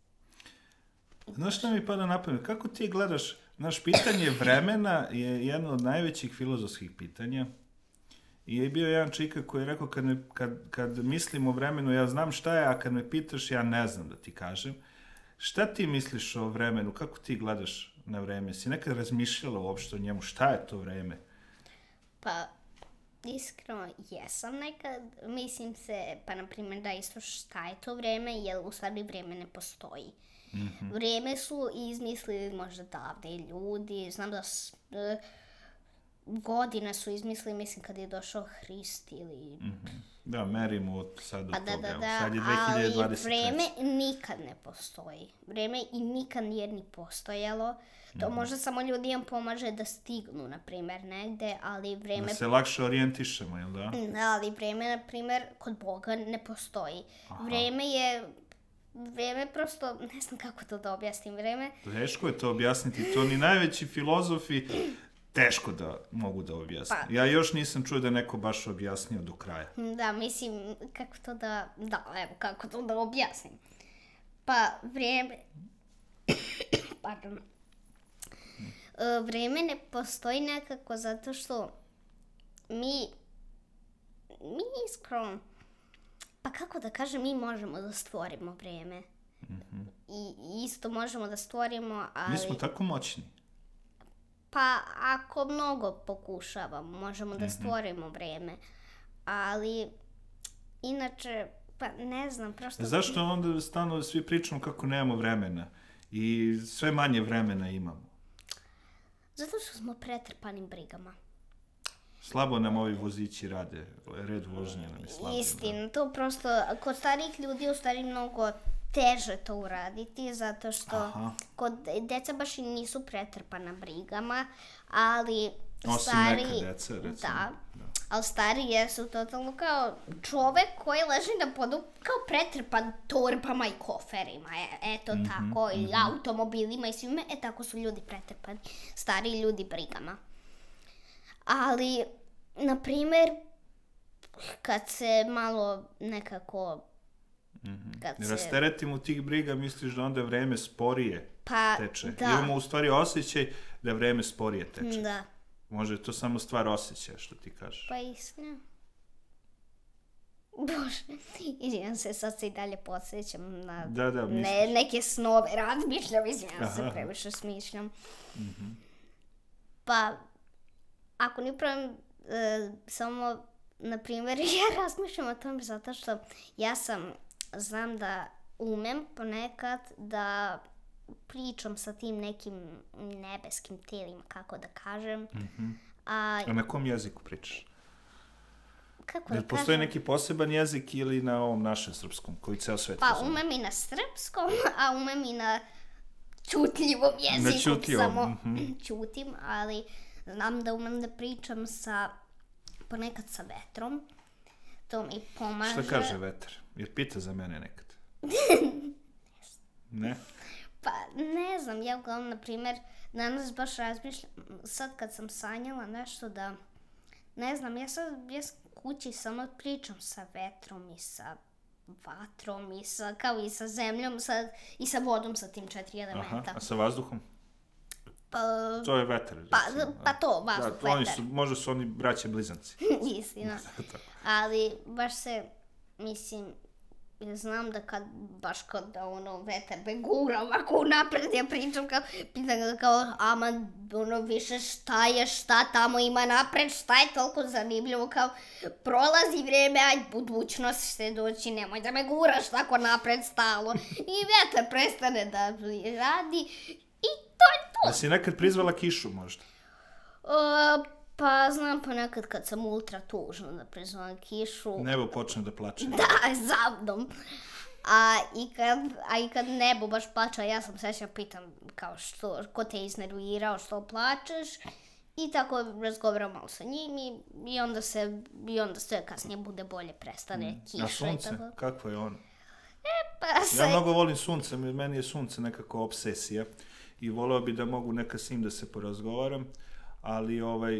[SPEAKER 1] Znaš šta mi pada na pamet, kako ti gledaš, naš pitanje vremena je jedno od najvećih filozofskih pitanja i je bio jedan čika koji je rekao kad, me, kad, kad mislim o vremenu ja znam šta je, a kad me pitaš ja ne znam da ti kažem. Šta ti misliš o vremenu, kako ti gledaš na vreme? Si nekad razmišljala uopšte o njemu, šta je to vreme?
[SPEAKER 2] Pa, iskreno, jesam nekad, mislim se, pa na primjer da isto šta je to vreme, jer u stvari vreme ne postoji. Mm-hmm. Vrijeme su izmislili možda davde ljudi, znam da s, e, godine su izmislili, mislim kad je došao Hrist ili...
[SPEAKER 1] Mm-hmm. Da, merimo od sad do
[SPEAKER 2] pa, da,
[SPEAKER 1] toga,
[SPEAKER 2] da, da,
[SPEAKER 1] sad je dve hiljade dvadeset treće.
[SPEAKER 2] Ali vrijeme nikad ne postoji, vrijeme i nikad nije ni postojalo, to mm-hmm. možda samo ljudima pomaže da stignu, na primjer, negde, ali vrijeme...
[SPEAKER 1] Da se lakše orijentišemo, jel da?
[SPEAKER 2] Ali vrijeme, na primjer, kod Boga ne postoji. Aha. Vrijeme je... Vrijeme prosto, ne znam kako to da objasnim, vrijeme...
[SPEAKER 1] Teško je to objasniti, to ni najveći filozofi teško da mogu da objasnim. Pa, ja još nisam čuo da neko baš objasnio do kraja.
[SPEAKER 2] Da, mislim, kako to da... Da, evo, kako to da objasnim. Pa, vrijeme... Pardon. Vrijeme ne postoji nekako zato što mi... Mi iskreno... Pa kako da kažem, mi možemo da stvorimo vrijeme. Mm-hmm. I isto možemo da stvorimo, ali...
[SPEAKER 1] Mi smo tako moćni.
[SPEAKER 2] Pa ako mnogo pokušavamo, možemo da stvorimo vrijeme. Ali, inače, pa ne znam, prosto...
[SPEAKER 1] Zašto onda stalno svi pričamo kako nemamo vremena? I sve manje vremena imamo?
[SPEAKER 2] Zato što smo pretrpani brigama.
[SPEAKER 1] Slabo nam ovi vozići rade, red vožnje nam je slabo.
[SPEAKER 2] Istina, to prosto, kod starijih ljudi u stvari mnogo teže to uraditi, zato što Aha. kod deca baš i nisu pretrpana brigama, ali
[SPEAKER 1] Osim
[SPEAKER 2] stari...
[SPEAKER 1] neka deca, recimo.
[SPEAKER 2] Da, da, ali stari jesu totalno kao čovek koji leži na podu, kao pretrpan torbama i koferima, e, eto mm-hmm, tako, mm-hmm. i automobilima i svime, e tako su ljudi pretrpani, stariji ljudi brigama. Ali, na primjer, kad se malo nekako...
[SPEAKER 1] Mm-hmm. Se... Rasteretimo tih briga, misliš da onda vreme sporije
[SPEAKER 2] pa,
[SPEAKER 1] teče?
[SPEAKER 2] Da.
[SPEAKER 1] Imamo u stvari osjećaj da vreme sporije teče.
[SPEAKER 2] Da.
[SPEAKER 1] Može je to samo stvar osjećaja, što ti kažeš.
[SPEAKER 2] Pa istina. Bože, izvijem se, sad se i dalje podsjećam na
[SPEAKER 1] da, da,
[SPEAKER 2] ne, neke snove, razmišljam, izvijem se, previše smišljam.
[SPEAKER 1] Mm-hmm.
[SPEAKER 2] Pa... Ako ne pravim, e, samo, na primjer, ja razmišljam o tome zato što ja sam, znam da umem ponekad da pričam sa tim nekim nebeskim tijelima, kako da kažem.
[SPEAKER 1] Mm-hmm.
[SPEAKER 2] A,
[SPEAKER 1] A na kom jeziku pričaš?
[SPEAKER 2] Kako
[SPEAKER 1] da
[SPEAKER 2] kažem?
[SPEAKER 1] Postoji neki poseban jezik ili na ovom našem srpskom, koji ceo svet
[SPEAKER 2] Pa
[SPEAKER 1] razumije?
[SPEAKER 2] umem i na srpskom, a umem i na čutljivom jeziku.
[SPEAKER 1] Na čutljivom.
[SPEAKER 2] Samo
[SPEAKER 1] Mm-hmm.
[SPEAKER 2] čutim, ali... Znam da umem da pričam sa, ponekad sa vetrom. To mi pomaže.
[SPEAKER 1] Šta kaže vetar? Jer pita za mene nekad. Ne?
[SPEAKER 2] Pa ne znam, ja uglavnom, na primjer, danas baš razmišljam, sad kad sam sanjala nešto da, ne znam, ja sad ja kući samo pričam sa vetrom i sa vatrom i sa, kao i sa zemljom sa, i sa vodom, sa tim četiri elementa.
[SPEAKER 1] Aha, a sa vazduhom?
[SPEAKER 2] Pa,
[SPEAKER 1] to je vetar.
[SPEAKER 2] Pa, pa to, vazduh,
[SPEAKER 1] da, oni su, možda su oni braće blizanci.
[SPEAKER 2] Istina. Ali baš se, mislim, znam da kad, baš kad da ono vetar me gura ovako napred, ja pričam kao, pitam ga kao, ama ono više šta je, šta tamo ima napred, šta je toliko zanimljivo, kao prolazi vrijeme, aj budućnost će doći, nemoj da me guraš tako napred stalo. I vetar prestane da radi i to je to.
[SPEAKER 1] Da si nekad prizvala kišu možda?
[SPEAKER 2] Uh, pa znam ponekad kad sam ultra tužna da prizvam kišu.
[SPEAKER 1] Nebo počne da plače.
[SPEAKER 2] Da, za mnom. A i kad, a i kad nebo baš plače, ja sam sveća pitam kao što, ko te iznervirao, što plačeš. I tako razgovaram malo sa njim i, i onda se, i onda sve kasnije bude bolje, prestane mm. kiša.
[SPEAKER 1] A sunce,
[SPEAKER 2] i tako.
[SPEAKER 1] kakvo je ono?
[SPEAKER 2] E, pa se...
[SPEAKER 1] Ja mnogo volim sunce, meni je sunce nekako obsesija i voleo bi da mogu neka s njim da se porazgovaram, ali ovaj,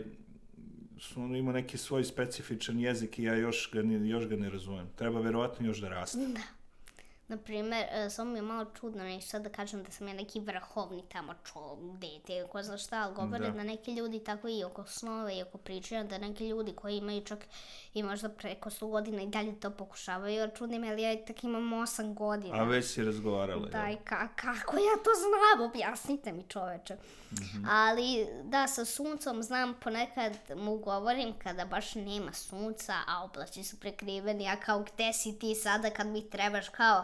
[SPEAKER 1] on ima neki svoj specifičan jezik i ja još ga, još ga ne razumem. Treba verovatno još da raste.
[SPEAKER 2] Da. Naprimjer, samo mi je malo čudno, neću sad da kažem da sam ja neki vrhovni tamo čo, dete, ko zna šta, ali govore da. da neki ljudi tako i oko snove i oko pričanja, da neki ljudi koji imaju čak i možda preko sto godina i dalje to pokušavaju, jer čudim, ali ja tak imam osam godina.
[SPEAKER 1] A već si razgovarala.
[SPEAKER 2] Da, i ka, kako ja to znam, objasnite mi čoveče. Mm-hmm. Ali da, sa suncom znam, ponekad mu govorim kada baš nema sunca, a oblaci su prekriveni, a kao gde si ti sada kad mi trebaš, kao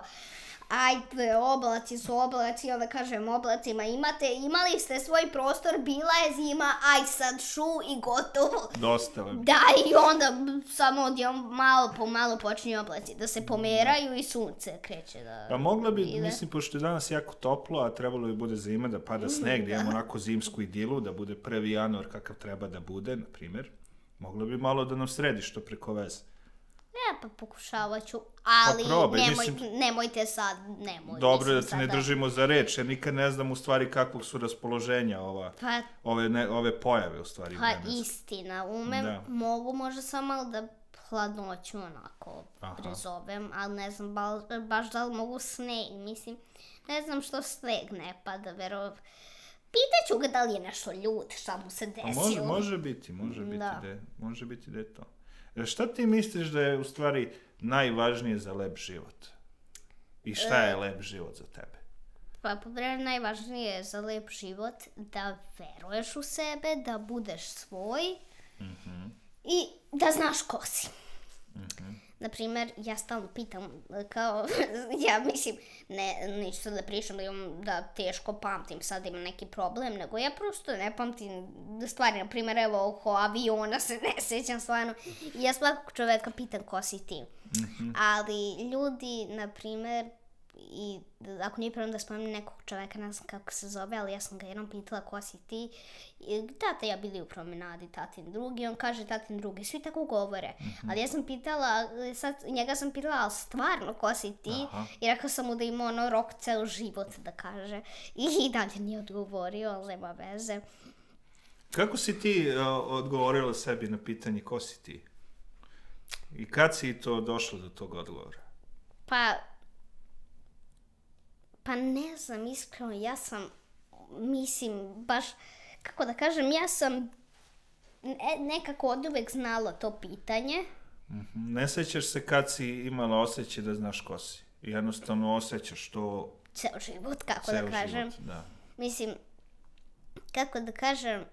[SPEAKER 2] ajde, oblaci su oblaci, onda kažem oblacima, imate, imali ste svoj prostor, bila je zima, aj sad šu i gotovo.
[SPEAKER 1] Dosta vam.
[SPEAKER 2] Da, i onda samo odjednom malo po malo počinju oblaci da se pomeraju i sunce kreće da
[SPEAKER 1] Pa mogla bi,
[SPEAKER 2] ide.
[SPEAKER 1] Mislim, pošto je danas jako toplo, a trebalo bi bude zima, da pada sneg, da imamo onako zimsku idilu, da bude prvi januar kakav treba da bude, na primjer, mogla bi malo da nam središ to preko veze.
[SPEAKER 2] Ja, pa pokušavat ću, ali
[SPEAKER 1] pa probaj,
[SPEAKER 2] nemoj,
[SPEAKER 1] mislim,
[SPEAKER 2] nemojte sad, nemoj.
[SPEAKER 1] Dobro je da te
[SPEAKER 2] sad
[SPEAKER 1] ne držimo za reč, jer nikad ne znam u stvari kakvog su raspoloženja ova,
[SPEAKER 2] pa,
[SPEAKER 1] ove, ne, ove pojave u stvari.
[SPEAKER 2] Pa vremenski. Istina, umem, da. Mogu možda samo malo da hladnoću onako prezovem, ali ne znam ba, baš da li mogu sneg, mislim, ne znam što sneg ne pada, vero... Pitaću ga da li je nešto ljud, šta mu se desilo.
[SPEAKER 1] Pa može, može biti, može biti da, da, može biti da je to. Šta ti misliš da je u stvari najvažnije za lep život? I šta je lep život za tebe?
[SPEAKER 2] Pa, po vremenu najvažnije je za lep život da veruješ u sebe, da budeš svoj mm-hmm. i da znaš ko si. Mm-hmm. Naprimjer, ja stalno pitam, kao, ja mislim, ne, ništa da pričam da imam, da teško pamtim, sad imam neki problem, nego ja prosto ne pamtim stvari, naprimjer, evo, oko aviona se ne sjećam stvarno, i ja svakog čoveka pitam ko si ti. Mm-hmm. Ali ljudi, naprimjer, i ako nije problem da spomenem nekog čoveka, ne znam kako se zove, ali ja sam ga jednom pitala ko si ti. I tata ja bili u promenadi, tatin drugi, on kaže tatin drugi, svi tako govore. Mm-hmm. Ali ja sam pitala, sad njega sam pitala, ali stvarno ko si ti? Aha. I rekao sam mu da ima ono rok ceo život da kaže. I dalje nije odgovorio, ali nema veze.
[SPEAKER 1] Kako si ti uh, odgovorila sebi na pitanje ko si ti? I kad si to došla do tog odgovora?
[SPEAKER 2] Pa... Pa ne znam, iskreno, ja sam, mislim, baš, kako da kažem, ja sam ne, nekako od uvek znala to pitanje.
[SPEAKER 1] Mm-hmm. Ne sjećaš se kad si imala osjećaj da znaš ko si? Jednostavno osjećaš to...
[SPEAKER 2] Ceo život, kako
[SPEAKER 1] Ceo
[SPEAKER 2] da kažem.
[SPEAKER 1] Život, da.
[SPEAKER 2] Mislim, kako da kažem...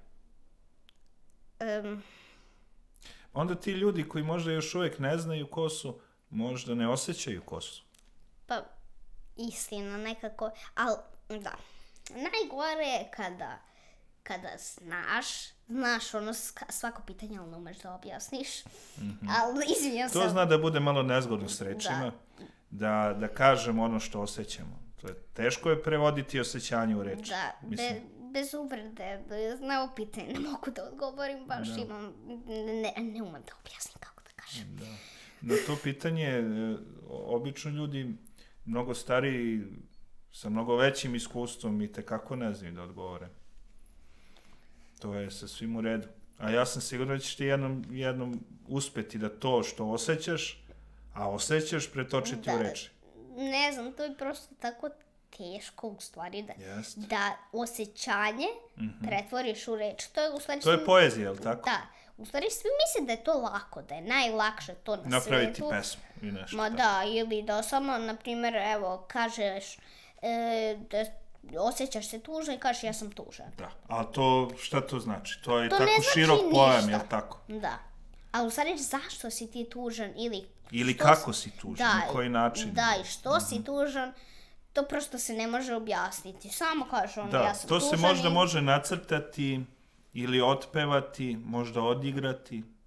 [SPEAKER 2] Um,
[SPEAKER 1] Onda ti ljudi koji možda još uvijek ne znaju ko su, možda ne osjećaju ko su.
[SPEAKER 2] Pa... Istina, nekako, ali da, najgore je kada, kada znaš, znaš ono svako pitanje, ali ne umeš da objasniš, mm-hmm. ali izvinjam se.
[SPEAKER 1] To zna da bude malo nezgodno s rečima, da. Da, da kažemo ono što osjećamo. To je, teško je prevoditi osjećanje u reči.
[SPEAKER 2] Da, be, bez uvrede, na ovo pitanje ne mogu da odgovorim, baš da. imam, ne, ne umem da objasnim kako da kažem.
[SPEAKER 1] Da. Na to pitanje, obično ljudi mnogo stariji, sa mnogo većim iskustvom i tekako ne znaju da odgovore. To je sa svim u redu. A ja sam siguran da ćeš ti jednom, jednom uspeti da to što osjećaš, a osjećaš pretočiti da, u reči.
[SPEAKER 2] Ne znam, to je prosto tako teško u stvari da,
[SPEAKER 1] Jest.
[SPEAKER 2] da osjećanje mm-hmm. pretvoriš u reč. To je, u stvari,
[SPEAKER 1] to je poezija, je li tako?
[SPEAKER 2] Da. U stvari svi misle da je to lako, da je najlakše to na
[SPEAKER 1] napraviti
[SPEAKER 2] svijetu.
[SPEAKER 1] Napraviti pesmu i nešto.
[SPEAKER 2] Ma tako. Da, ili da samo, na primjer, evo, kažeš, e, da osjećaš se tužno i kažeš ja sam tužan.
[SPEAKER 1] Da, ali to, šta to znači? To je to tako širok znači pojam, je li tako?
[SPEAKER 2] Da. Ali u stvari zašto si ti tužan ili...
[SPEAKER 1] Ili kako si tužan,
[SPEAKER 2] da,
[SPEAKER 1] na koji način.
[SPEAKER 2] Da, i što mm-hmm. si tužan, to prosto se ne može objasniti. Samo kažeš ono,
[SPEAKER 1] da,
[SPEAKER 2] ja sam tužan.
[SPEAKER 1] Da, to se možda i... može nacrtati... Ili otpevati, možda odigrati.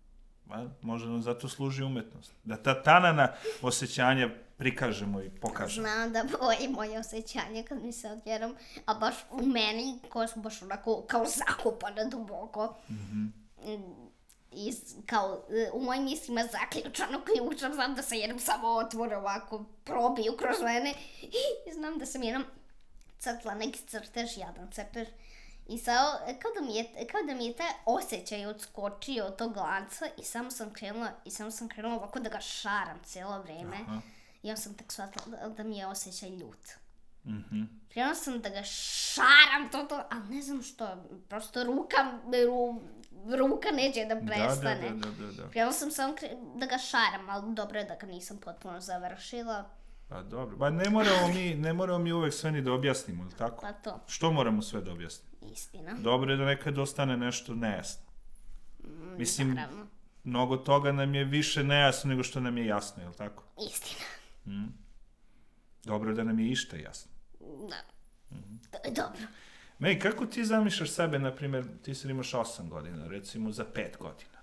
[SPEAKER 1] A, možda nam zato služi umetnost. Da ta tanana osjećanja prikažemo i pokažemo.
[SPEAKER 2] Znam da boji moje osjećanje kad mi se odjerom, a baš u meni, koja su baš onako kao zakopana duboko. Mm-hmm. I kao u mojim mislima zaključano ključom, znam da se jednom samo otvore ovako, probiju kroz mene i znam da sam jednom crtla neki crtež, jadan crtež. I sad, kao da mi je, kao da mi je taj osjećaj odskočio od tog lanca i samo sam krenula, i samo sam krenula ovako da ga šaram cijelo vrijeme. Aha. I onda sam tak shvatila da, da mi je osjećaj ljut. Mm-hmm. Krenula sam da ga šaram to, to, ali ne znam što, prosto ruka, ru, ruka neće da prestane.
[SPEAKER 1] Da, da, da, da, da.
[SPEAKER 2] Krenula sam samo da ga šaram, ali dobro je da ga nisam potpuno završila.
[SPEAKER 1] Pa dobro, ba ne moramo mi, ne moramo mi uvek sve ni da objasnimo, ili tako?
[SPEAKER 2] Pa to.
[SPEAKER 1] Što moramo sve da objasnimo?
[SPEAKER 2] Istina.
[SPEAKER 1] Dobro je da nekad ostane nešto nejasno.
[SPEAKER 2] Mm,
[SPEAKER 1] Mislim,
[SPEAKER 2] naravno.
[SPEAKER 1] mnogo toga nam je više nejasno nego što nam je jasno, ili tako?
[SPEAKER 2] Istina.
[SPEAKER 1] Mm. Dobro je da nam je išta jasno.
[SPEAKER 2] Da. Mm-hmm. To je dobro.
[SPEAKER 1] Mej, kako ti zamišljaš sebe, na primjer, ti sad imaš osam godina, recimo za pet godina?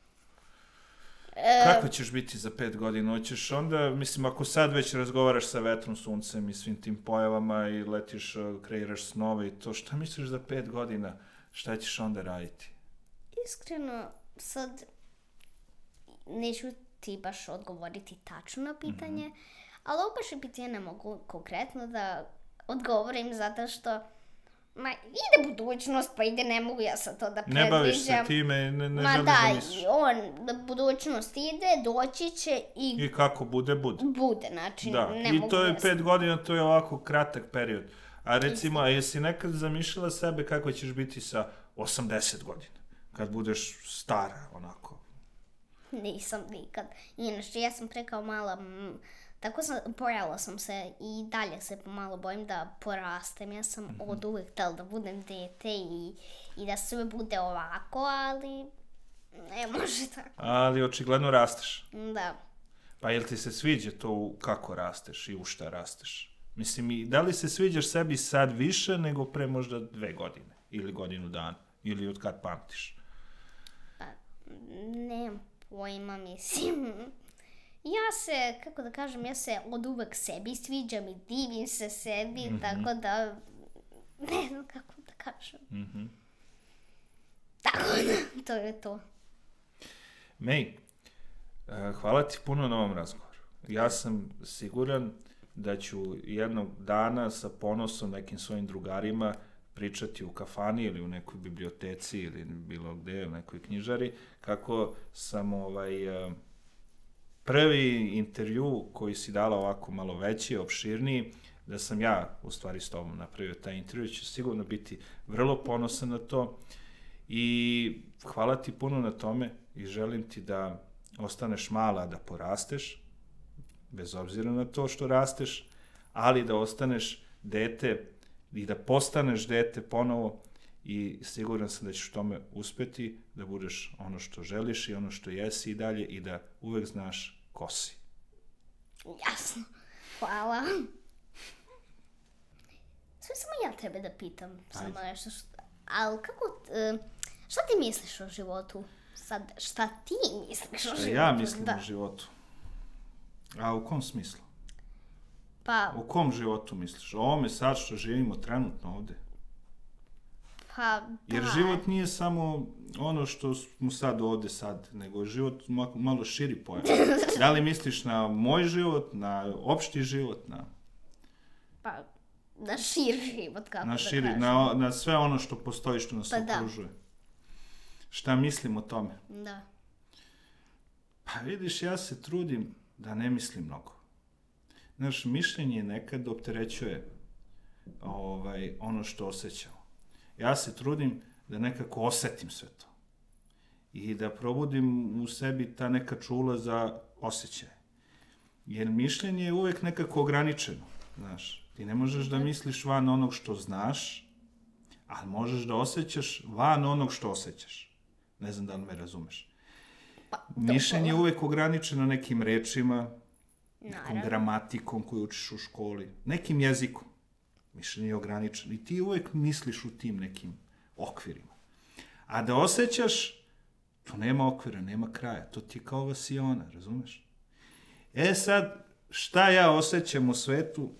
[SPEAKER 1] E... Kako ćeš biti za pet godina? Hoćeš onda, mislim, ako sad već razgovaraš sa vetrom, suncem i svim tim pojavama i letiš, kreiraš snove i to, šta misliš za pet godina? Šta ćeš onda raditi?
[SPEAKER 2] Iskreno, sad neću ti baš odgovoriti tačno na pitanje, mm-hmm. ali ovo baš pitanje ne mogu konkretno da odgovorim zato što ma, ide budućnost, pa ide, ne mogu ja sad to da predviđam.
[SPEAKER 1] Ne baviš se time, ne, ne
[SPEAKER 2] ma
[SPEAKER 1] želiš
[SPEAKER 2] da,
[SPEAKER 1] da misliš.
[SPEAKER 2] on, da budućnost ide, doći će i...
[SPEAKER 1] I kako bude, bude.
[SPEAKER 2] Bude, znači,
[SPEAKER 1] da.
[SPEAKER 2] ne
[SPEAKER 1] I
[SPEAKER 2] mogu
[SPEAKER 1] to je
[SPEAKER 2] ja
[SPEAKER 1] pet godina, to je ovako kratak period. A recimo, a jesi nekad zamišljala sebe kako ćeš biti sa osamdeset godina? Kad budeš stara, onako.
[SPEAKER 2] Nisam nikad. Inače, ja sam pre kao mala... M, tako sam, bojala sam se i dalje se pomalo bojim da porastem. Ja sam mm-hmm. od uvijek htjela da budem dete i, i da sve bude ovako, ali ne može tako.
[SPEAKER 1] Ali očigledno rasteš.
[SPEAKER 2] Da.
[SPEAKER 1] Pa jel ti se sviđa to kako rasteš i u šta rasteš? Mislim, i da li se sviđaš sebi sad više nego pre možda dve godine? Ili godinu dana? Ili od kad pamtiš?
[SPEAKER 2] Pa, nemam pojma, mislim... Ja se, kako da kažem, ja se od uvek sebi sviđam i divim se sebi, mm-hmm. tako da, ne znam kako da kažem. Mm-hmm. Tako da, to je to.
[SPEAKER 1] Mej, hvala ti puno na ovom razgovoru. Ja sam siguran da ću jednog dana sa ponosom nekim svojim drugarima pričati u kafani ili u nekoj biblioteci ili bilo gde, u nekoj knjižari, kako sam ovaj... prvi intervju koji si dala ovako malo veći, opširniji, da sam ja u stvari s tobom napravio taj intervju, ću sigurno biti vrlo ponosan na to i hvala ti puno na tome i želim ti da ostaneš mala, da porasteš, bez obzira na to što rasteš, ali da ostaneš dete i da postaneš dete ponovo i siguran sam da ćeš u tome uspeti, da budeš ono što želiš i ono što jesi i dalje i da uvek znaš ko si.
[SPEAKER 2] Jasno. Hvala. Sve samo ja tebe da pitam. Samo nešto što... Ali kako... Šta ti misliš o životu? Sad, šta ti misliš o životu?
[SPEAKER 1] Šta ja mislim da. o životu? A u kom smislu?
[SPEAKER 2] Pa...
[SPEAKER 1] U kom životu misliš? O ovome sad što živimo trenutno ovde?
[SPEAKER 2] Pa, da.
[SPEAKER 1] Jer život nije samo ono što smo sad ovde sad, nego život malo širi pojam. Da li misliš na moj život, na opšti život, na...
[SPEAKER 2] Pa, na širi život, kako
[SPEAKER 1] na
[SPEAKER 2] da
[SPEAKER 1] širi,
[SPEAKER 2] kažem.
[SPEAKER 1] Na, na sve ono što postoji, što nas
[SPEAKER 2] pa
[SPEAKER 1] okružuje. Da. Šta mislim o tome?
[SPEAKER 2] Da.
[SPEAKER 1] Pa vidiš, ja se trudim da ne mislim mnogo. Znaš, mišljenje nekad opterećuje ovaj, ono što osjećamo. Ja se trudim da nekako osetim sve to. I da probudim u sebi ta neka čula za osjećaje. Jer mišljenje je uvek nekako ograničeno. Znaš, ti ne možeš da misliš van onog što znaš, ali možeš da osjećaš van onog što osjećaš. Ne znam da li me razumeš.
[SPEAKER 2] Pa,
[SPEAKER 1] mišljenje je uvek ograničeno nekim rečima, nekom gramatikom koju učiš u školi, nekim jezikom. Mišljenje je ograničeno i ti uvek misliš u tim nekim okvirima. A da osjećaš, To nema okvira, nema kraja. To ti je kao vasiona, razumeš? E sad, šta ja osjećam u svetu,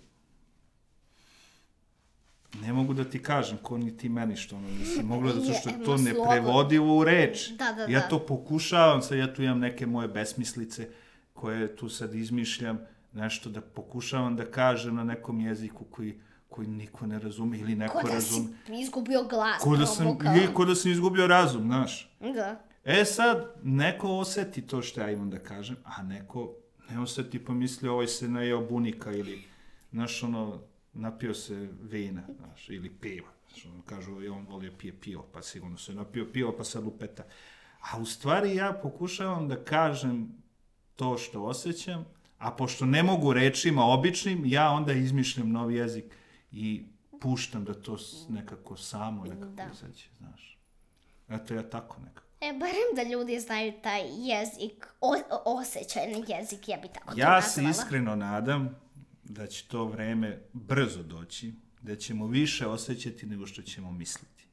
[SPEAKER 1] ne mogu da ti kažem, ko ni ti meni što ono, mislim, moglo zato što je to neprevodivo u reč.
[SPEAKER 2] Da, da,
[SPEAKER 1] ja
[SPEAKER 2] da.
[SPEAKER 1] to pokušavam, sad ja tu imam neke moje besmislice koje tu sad izmišljam, nešto da pokušavam da kažem na nekom jeziku koji, koji niko ne razume ili neko
[SPEAKER 2] Ko da
[SPEAKER 1] razume.
[SPEAKER 2] si izgubio glas.
[SPEAKER 1] Ko da sam, je, ko da sam izgubio razum, znaš.
[SPEAKER 2] Da.
[SPEAKER 1] E sad, neko oseti to što ja imam da kažem, a neko ne oseti pa misli ovaj se najeo bunika ili, znaš, ono, napio se vina, znaš, ili piva. Znaš, ono, kažu, i on volio pije pivo, pa sigurno se napio pivo, pa sad lupeta. A u stvari ja pokušavam da kažem to što osjećam, a pošto ne mogu rečima običnim, ja onda izmišljam novi jezik i puštam da to nekako samo nekako izađe, znaš. Eto, ja tako nekako.
[SPEAKER 2] E, barem da ljudi znaju taj jezik, o, osjećajni jezik, ja bi tako to
[SPEAKER 1] Ja
[SPEAKER 2] nazvala.
[SPEAKER 1] se iskreno nadam da će to vreme brzo doći, da ćemo više osjećati nego što ćemo misliti.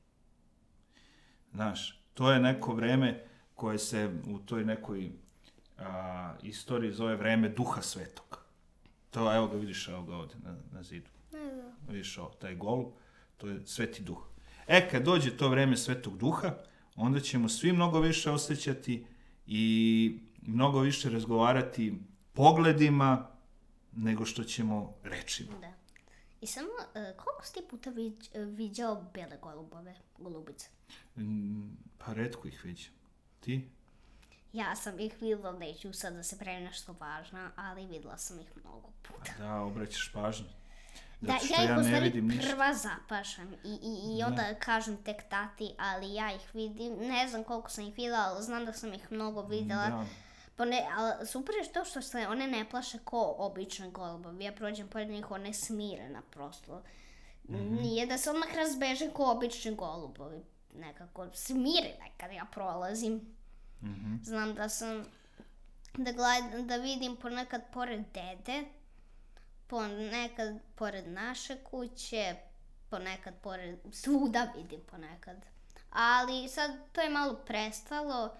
[SPEAKER 1] Znaš, to je neko vreme koje se u toj nekoj a, istoriji zove vreme Duha Svetog. To, evo ga, vidiš, evo ga ovdje na, na zidu.
[SPEAKER 2] Mm.
[SPEAKER 1] Vidiš ovo, taj golub, to je Sveti Duh. E, kad dođe to vreme Svetog Duha, onda ćemo svi mnogo više osjećati i mnogo više razgovarati pogledima nego što ćemo rečima.
[SPEAKER 2] Da. I samo, uh, koliko si ti puta viđ, viđao bele golubove, golubice?
[SPEAKER 1] Mm, pa retko ih viđam. Ti?
[SPEAKER 2] Ja sam ih vidjela, neću sad da se pravi nešto važno, ali vidjela sam ih mnogo puta.
[SPEAKER 1] Pa da, obraćaš pažnju.
[SPEAKER 2] Da,
[SPEAKER 1] Zato
[SPEAKER 2] ja ih u stvari
[SPEAKER 1] ništa.
[SPEAKER 2] prva zapašam i, i, i onda kažem tek tati, ali ja ih vidim, ne znam koliko sam ih vidjela, ali znam da sam ih mnogo vidjela.
[SPEAKER 1] Da.
[SPEAKER 2] Pa ne, ali super je to što se one ne plaše ko obične golubovi. Ja prođem pored njih, one smirena prosto. Mm-hmm. Nije da se odmah razbeže ko obični golubovi. Nekako smirena kad ja prolazim.
[SPEAKER 1] Mm-hmm.
[SPEAKER 2] Znam da sam, da, gledam, da vidim ponekad pored dede, ponekad pored naše kuće, ponekad pored, svuda vidim ponekad. Ali sad to je malo prestalo.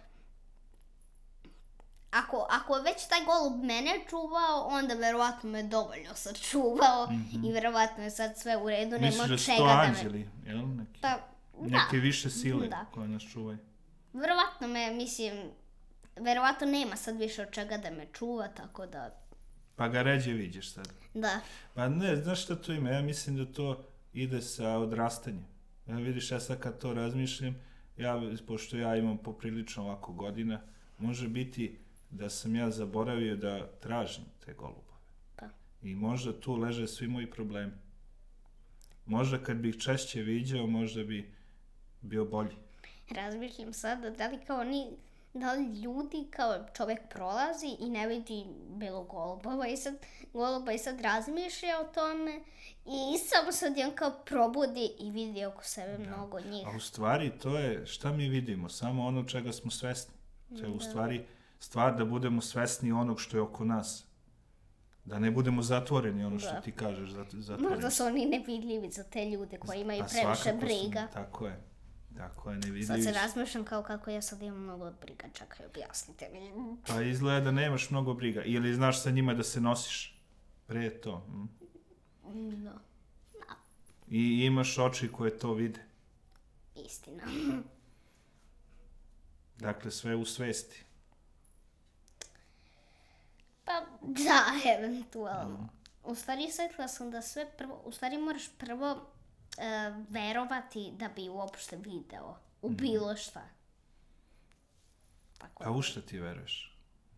[SPEAKER 2] Ako, ako je već taj golub mene čuvao, onda verovatno me dovoljno sad čuvao mm-hmm. i verovatno je sad sve u redu, nema čega da me...
[SPEAKER 1] Misliš da su to anđeli, jel? Neki,
[SPEAKER 2] pa,
[SPEAKER 1] neke
[SPEAKER 2] da.
[SPEAKER 1] više sile
[SPEAKER 2] da.
[SPEAKER 1] koje nas čuvaju.
[SPEAKER 2] Verovatno me, mislim, verovatno nema sad više od čega da me čuva, tako da...
[SPEAKER 1] Pa ga ređe vidiš sad.
[SPEAKER 2] Da.
[SPEAKER 1] Pa ne, znaš šta to ima? Ja mislim da to ide sa odrastanjem. Ja vidiš, ja sad kad to razmišljam, ja, pošto ja imam poprilično ovako godina, može biti da sam ja zaboravio da tražim te golubove.
[SPEAKER 2] Pa.
[SPEAKER 1] I možda tu leže svi moji problemi. Možda kad bih češće viđao, možda bi bio bolji.
[SPEAKER 2] Razmišljam sad da li kao ni, da li ljudi kao čovjek prolazi i ne vidi bilo golubova i sad goluba i sad razmišlja o tome i samo sad on kao probudi i vidi oko sebe da. Mnogo njih.
[SPEAKER 1] A u stvari to je, šta mi vidimo? Samo ono čega smo svesni. To je u stvari stvar da budemo svesni onog što je oko nas. Da ne budemo zatvoreni, ono što da. Ti kažeš, zatvoreni.
[SPEAKER 2] Možda su oni nevidljivi za te ljude koji imaju pa previše briga.
[SPEAKER 1] Su, tako je. Tako je, nevidljivi.
[SPEAKER 2] Sad se razmišljam kao kako ja sad imam mnogo od briga. Čakaj, objasnite mi.
[SPEAKER 1] Pa izgleda da nemaš mnogo briga. Ili znaš sa njima da se nosiš. Pre je to. Hm?
[SPEAKER 2] Da. Da.
[SPEAKER 1] I imaš oči koje to vide.
[SPEAKER 2] Istina.
[SPEAKER 1] Dakle, sve u svesti.
[SPEAKER 2] Pa da, eventualno. Mm. U stvari shvatila sam da sve prvo, u stvari moraš prvo uh, verovati da bi uopšte video u bilo šta.
[SPEAKER 1] Tako a u šta ti veruješ?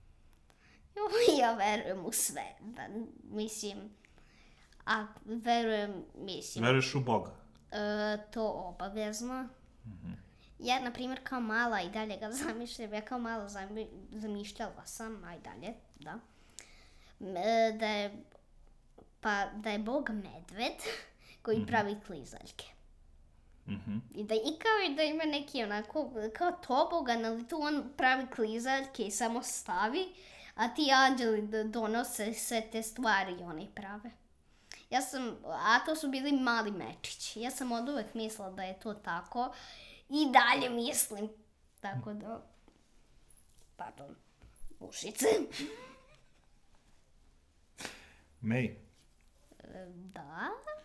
[SPEAKER 2] Ja verujem u sve. Da, mislim, a verujem, mislim...
[SPEAKER 1] Veruješ u Boga?
[SPEAKER 2] Uh, to obavezno. Mm-hmm. Ja, na primjer, kao mala i dalje ga zamišljam, ja kao mala zami, zamišljala sam, a i dalje, da. Da je, pa, da je Bog medved koji mm-hmm. pravi klizaljke.
[SPEAKER 1] Mm-hmm.
[SPEAKER 2] I, da, I kao i da ima neki onako, kao tobogan, ali tu on pravi klizaljke i samo stavi, a ti anđeli da donose sve te stvari i oni prave. Ja sam, a to su bili mali mečići. Ja sam od uvek mislila da je to tako i dalje mislim. Tako da... pardon, ušice.
[SPEAKER 1] May,
[SPEAKER 2] Da?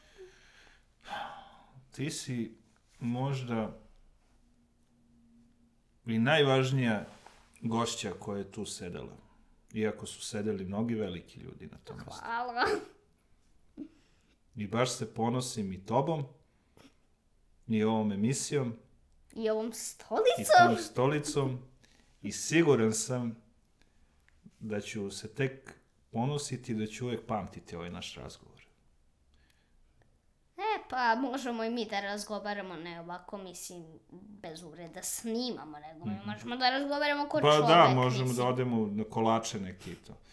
[SPEAKER 1] ti si možda i najvažnija gošća koja je tu sedela. Iako su sedeli mnogi veliki ljudi na tom mjestu.
[SPEAKER 2] Hvala.
[SPEAKER 1] I baš se ponosim i tobom, i ovom emisijom,
[SPEAKER 2] I ovom
[SPEAKER 1] i
[SPEAKER 2] stolicom.
[SPEAKER 1] tom stolicom, i siguran sam da ću se tek ponositi i da ću uvijek pamtiti ovaj naš razgovor.
[SPEAKER 2] E, pa možemo i mi da razgovaramo, ne ovako, mislim, bez ureda snimamo, nego mi možemo da razgovaramo ko
[SPEAKER 1] Pa
[SPEAKER 2] čovek,
[SPEAKER 1] da, možemo
[SPEAKER 2] mislim.
[SPEAKER 1] da odemo na kolače neki i to. E,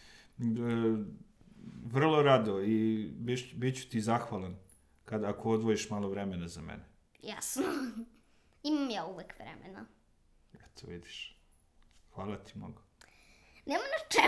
[SPEAKER 1] vrlo rado i biš, bit ću ti zahvalan kad, ako odvojiš malo vremena za mene.
[SPEAKER 2] Jasno. Imam ja uvek vremena.
[SPEAKER 1] Eto, vidiš. Hvala ti mnogo.
[SPEAKER 2] Nema na